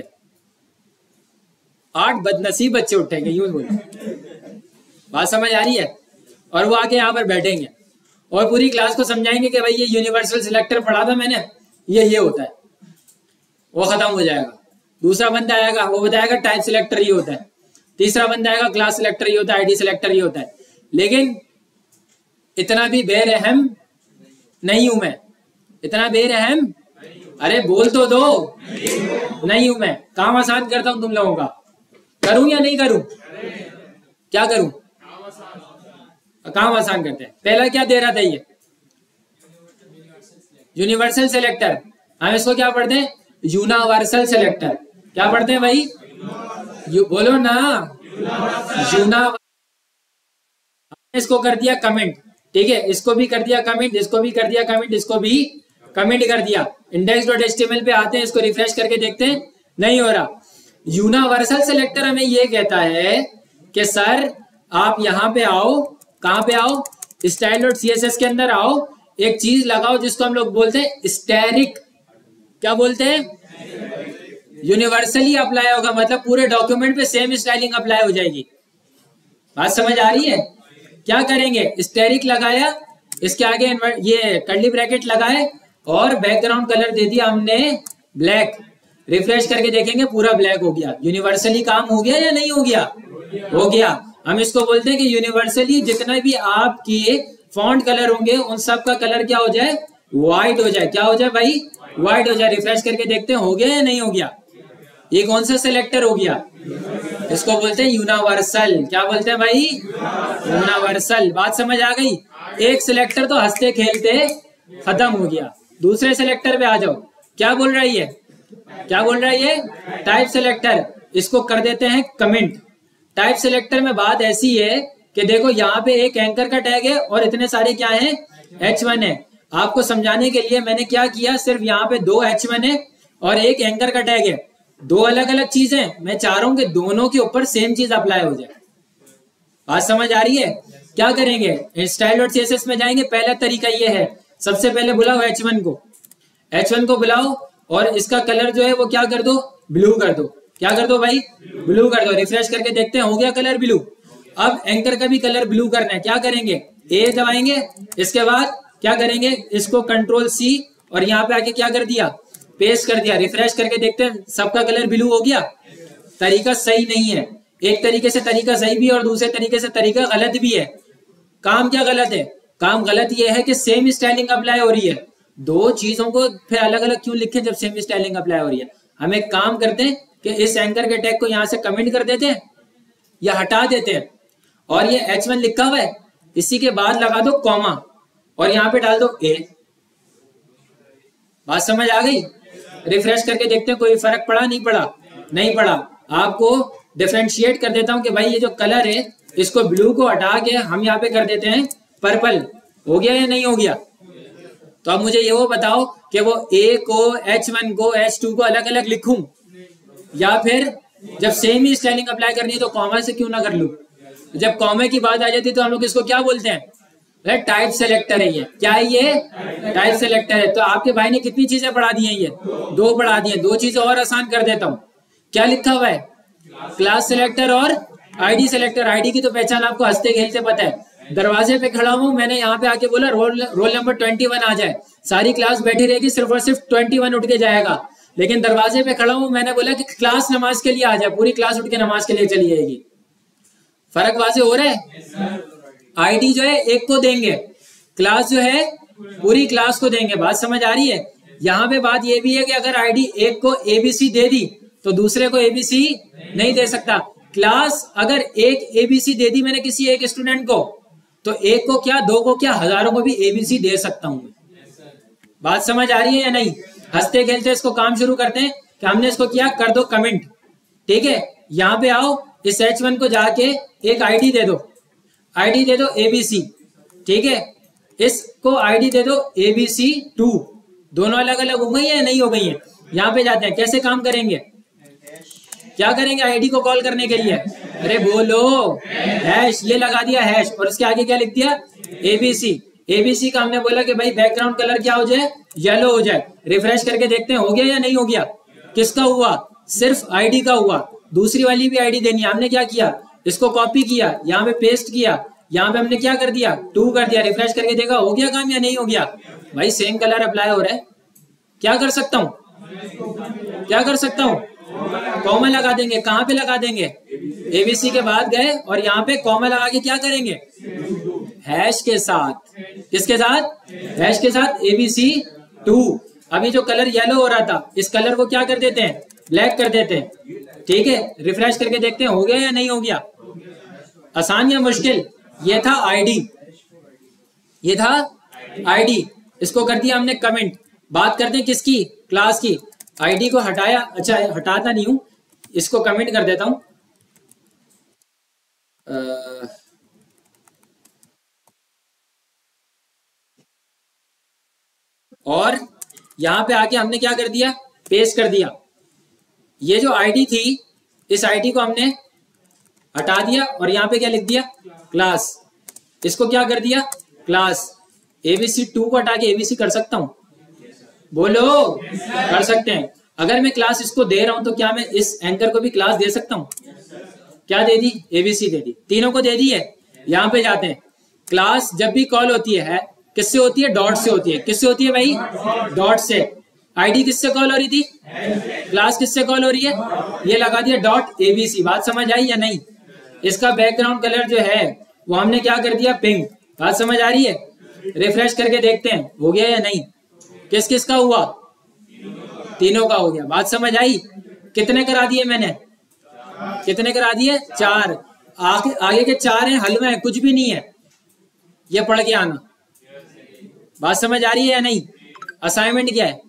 8 बदनसीब बच्चे उठेंगे, यूं बोलो। बात समझ आ रही है? और वो आके यहाँ पर बैठेंगे और पूरी क्लास को समझाएंगे कि भाई ये यूनिवर्सल सिलेक्टर पढ़ा था मैंने, ये होता है। वो खत्म हो जाएगा। दूसरा बंदा आएगा, वो बताएगा टाइप सिलेक्टर ये होता है। तीसरा बंदा आएगा, क्लास सिलेक्टर ये होता है, आईडी सिलेक्टर ये होता है। लेकिन इतना भी बेरहम नहीं हूं मैं, इतना बेरहम, अरे बोल तो दो, नहीं हूं मैं। काम आसान करता हूं तुम लोगों का, करूं या नहीं करूं? क्या करूं? काम आसान करते हैं। पहला क्या दे रहा था ये? Universal selector. हम इसको क्या पढ़ते हैं? Universal selector. क्या पढ़ते हैं भाई? बोलो ना, यूना। इसको कर दिया कमेंट, ठीक है, इसको भी कर दिया कमेंट, इसको भी कर दिया कमेंट, इसको भी कमेंट कर दिया। index.html पे आते हैं, इसको रिफ्रेश करके देखते हैं, नहीं हो रहा। यूनिवर्सल सिलेक्टर हमें ये कहता है कि सर आप यहाँ पे आओ, कहाँ पे आओ? style.css के अंदर आओ, एक चीज लगाओ जिसको हम लोग बोलते हैं स्टैरिक। क्या बोलते हैं? यूनिवर्सली अप्लाई होगा, मतलब पूरे डॉक्यूमेंट पे सेम स्टाइलिंग अप्लाई हो जाएगी। बात समझ आ रही है? क्या करेंगे? स्टैरिक लगाया, इसके आगे ये कर्ली ब्रैकेट लगाए और बैकग्राउंड कलर दे दिया हमने ब्लैक। रिफ्रेश करके देखेंगे पूरा ब्लैक हो गया। यूनिवर्सली काम हो गया या नहीं हो गया? हो गया। हम इसको बोलते हैं कि यूनिवर्सली जितना भी आपके फॉन्ट कलर होंगे उन सब का कलर क्या हो जाए? व्हाइट हो जाए। क्या हो जाए भाई? व्हाइट हो जाए। रिफ्रेश करके देखते हैं हो गया या नहीं हो गया। ये कौन सा सिलेक्टर हो गया? इसको बोलते हैं यूनिवर्सल। क्या बोलते हैं भाई? यूनिवर्सल। बात समझ आ गई? एक सिलेक्टर तो हंसते खेलते खत्म हो गया। दूसरे सिलेक्टर पे आ जाओ। क्या बोल रहा है ये? क्या बोल रहा है ये? Type selector. इसको कर देते हैं कमेंट। टाइप सिलेक्टर में बात ऐसी है कि देखो यहाँ पे एक एंकर का टैग है और इतने सारे क्या है? H1 है। आपको समझाने के लिए मैंने क्या किया, सिर्फ यहाँ पे 2 H1 है और एक एंकर का टैग है। 2 अलग अलग चीजें। मैं चाह रहा हूं कि दोनों के ऊपर सेम चीज अप्लाई हो जाए। बात समझ आ रही है? क्या करेंगे? style.css में जाएंगे। पहला तरीका ये है, सबसे पहले बुलाओ H1 को। H1 को बुलाओ और इसका कलर जो है वो क्या कर दो, ब्लू कर दो। क्या कर दो भाई, ब्लू कर दो। रिफ्रेश करके देखते हैं हो गया कलर ब्लू। अब एंकर का भी कलर ब्लू करना है, क्या करेंगे, ए दबाएंगे, इसके बाद क्या करेंगे, इसको कंट्रोल सी और यहाँ पे आके क्या कर दिया, पेस्ट कर दिया। रिफ्रेश करके देखते हैं सबका कलर ब्लू हो गया। तरीका सही नहीं है, एक तरीके से तरीका सही भी है और दूसरे तरीके से तरीका गलत भी है। काम क्या गलत है, काम गलत ये है कि सेम स्टाइलिंग अप्लाई हो रही है। दो चीजों को फिर अलग अलग क्यों लिखे जब सेम स्टाइलिंग अप्लाई हो रही है। हम एक काम करते हैं कि इस एंकर के टैग को यहाँ से कमेंट कर देते हैं या हटा देते हैं और ये H1 लिखा हुआ है, इसी के बाद लगा दो कॉमा और यहाँ पे डाल दो ए। बात समझ आ गई। रिफ्रेश करके देखते हैं कोई फर्क पड़ा, नहीं पड़ा, नहीं पड़ा। आपको डिफरेंशिएट कर देता हूं कि भाई ये जो कलर है इसको ब्लू को हटा के हम यहाँ पे कर देते हैं पर्पल। हो गया या नहीं हो गया। तो अब मुझे ये वो बताओ कि वो ए को, H1 को, H2 को अलग अलग लिखूं या फिर जब सेम ही स्टाइलिंग अप्लाई करनी है तो कॉमा से क्यों ना कर लूं। जब कॉमा की बात आ जाती है तो हम लोग इसको क्या बोलते हैं, टाइप सेलेक्टर है। ये क्या है, ये टाइप सेलेक्टर है। तो आपके भाई ने कितनी चीजें पढ़ा दी हैं, ये 2 पढ़ा दी हैं। 2 चीजें और आसान कर देता हूँ। क्या लिखा हुआ है, क्लास सेलेक्टर और आईडी सेलेक्टर। आईडी की तो पहचान आपको हंसते खेलते पता है। दरवाजे पे खड़ा हूँ, मैंने यहाँ पे आके बोला रोल नंबर 21 आ जाए, सारी क्लास बैठी रहेगी, सिर्फ और सिर्फ 21 उठ के जाएगा। लेकिन दरवाजे पे खड़ा हूँ, मैंने बोला कि क्लास नमाज के लिए आ जाए, पूरी क्लास उठ के नमाज के लिए चली जाएगी। फर्क वाजे हो रहा है। आईडी जो है एक को देंगे, क्लास जो है पूरी क्लास को देंगे। बात समझ आ रही है। यहाँ पे बात ये भी है कि अगर आईडी एक को एबीसी दे दी तो दूसरे को एबीसी नहीं दे सकता। क्लास अगर एक एबीसी दे दी मैंने किसी एक स्टूडेंट को, तो एक को क्या, 2 को क्या, हजारों को भी एबीसी दे सकता हूं। बात समझ आ रही है या नहीं। हंसते खेलते इसको काम शुरू करते हैं कि हमने इसको किया, कर दो कमेंट। ठीक है, यहाँ पे आओ, इस H1 को जाके एक आईडी दे दो, आईडी दे दो एबीसी। ठीक है, इसको आईडी दे दो ABC2। दोनों अलग अलग हो गई है या नहीं हो गई है। यहाँ पे जाते हैं, कैसे काम करेंगे, क्या करेंगे आईडी को कॉल करने के लिए, अरे बोलो हैश, ये लगा दिया हैश और इसके आगे क्या लिख दिया, एबीसी। एबीसी का हमने बोला कि भाई बैकग्राउंड कलर क्या हो जाए, येलो हो जाए। रिफ्रेश करके देखते हैं हो गया या नहीं हो गया। किसका हुआ, सिर्फ आईडी का हुआ। दूसरी वाली भी आईडी देनी है। हमने क्या किया, इसको कॉपी किया, यहाँ पे पेस्ट किया, यहाँ पे हमने क्या कर दिया, 2 कर दिया। रिफ्रेश करके देखा हो गया काम या नहीं हो गया। भाई सेम कलर अप्लाई हो रहा है। क्या कर सकता हूँ, क्या कर सकता हूँ, कॉमा लगा देंगे। कहाँ पे लगा देंगे, एबीसी के बाद गए और यहाँ पे कॉमा लगा के क्या करेंगे, हैश के साथ। किसके साथ, हैश के साथ, ABC2। अभी जो कलर येलो हो रहा था, इस कलर को क्या कर देते हैं, ब्लैक कर देते हैं। ठीक है, रिफ्रेश करके देखते हैं हो गया या नहीं हो गया। आसान या मुश्किल। ये था आईडी, ये था आईडी। इसको कर दिया हमने कमेंट। बात करते हैं किसकी, क्लास की। आईडी को हटाया, अच्छा हटाता नहीं हूं, इसको कमेंट कर देता हूं। और यहां पे आके हमने क्या कर दिया, पेस्ट कर दिया। ये जो आईडी थी, इस आईडी को हमने हटा दिया और यहाँ पे क्या लिख दिया, क्लास। इसको क्या कर दिया, क्लास। ABC2 को हटा के ABC कर सकता हूं, बोलो कर सकते हैं। अगर मैं क्लास इसको दे रहा हूं तो क्या मैं इस एंकर को भी क्लास दे सकता हूं। क्या दे दी, ABC दे दी, तीनों को दे दी है। यहाँ पे जाते हैं, क्लास जब भी कॉल होती है किससे होती है, डॉट से होती है। किससे होती है भाई, डॉट से। आईडी किससे कॉल हो रही थी, क्लास किससे कॉल हो रही है, ये लगा दिया डॉट ABC। बात समझ आई या नहीं। इसका बैकग्राउंड कलर जो है वो हमने क्या कर दिया, पिंक। बात समझ आ रही है। रिफ्रेश करके देखते हैं हो गया या नहीं। किस किस का हुआ, तीनों का हो गया। बात समझ आई। कितने करा दिए मैंने, कितने करा दिए, 4। आगे के 4 हैं, हलवा है, कुछ भी नहीं है। ये पढ़ के आना। बात समझ आ रही है या नहीं। असाइनमेंट क्या है,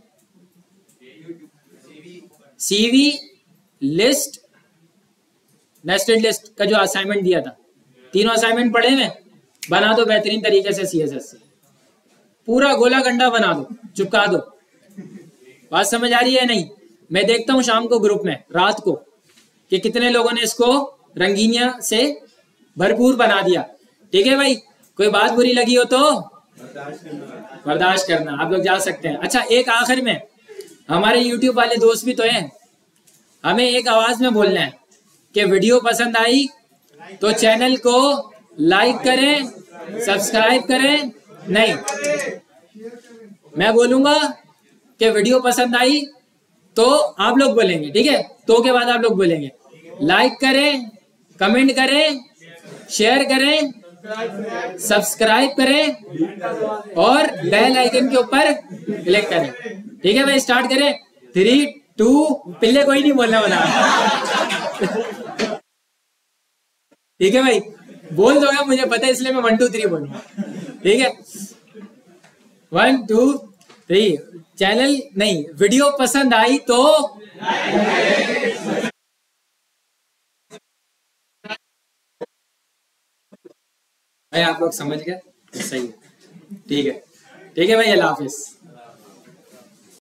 सीवी लिस्ट, नेस्टेड लिस्ट का जो असाइनमेंट दिया था, तीनों असाइनमेंट पढ़े में बना दो बेहतरीन तरीके से। CSS से पूरा गोला गंडा बना दो, चिपका दो। बात समझ आ रही है नहीं। मैं देखता हूं शाम को ग्रुप में, रात को, कि कितने लोगों ने इसको रंगीनिया से भरपूर बना दिया। ठीक है भाई, कोई बात बुरी लगी हो तो बर्दाश्त करना। आप लोग जा सकते हैं। अच्छा, एक आखिर में हमारे YouTube वाले दोस्त भी तो हैं, हमें एक आवाज में बोलना है कि वीडियो पसंद आई तो चैनल को लाइक करें, सब्सक्राइब करें। नहीं, मैं बोलूंगा कि वीडियो पसंद आई तो आप लोग बोलेंगे, ठीक है? तो के बाद आप लोग बोलेंगे लाइक करें, कमेंट करें, शेयर करें, सब्सक्राइब करें और बेल आइकन के ऊपर क्लिक करें। ठीक है भाई, स्टार्ट करें। 3, 2, पिल्ले कोई नहीं बोलने वाला। ठीक है भाई, बोल दोगे मुझे पता है, इसलिए मैं 1, 2, 3 बोलूंगा। ठीक है, 1, 2, 3। चैनल नहीं, वीडियो पसंद आई तो भाई आप लोग समझ गए, सही है। ठीक है, ठीक है भाई, अल्लाह हाफिज।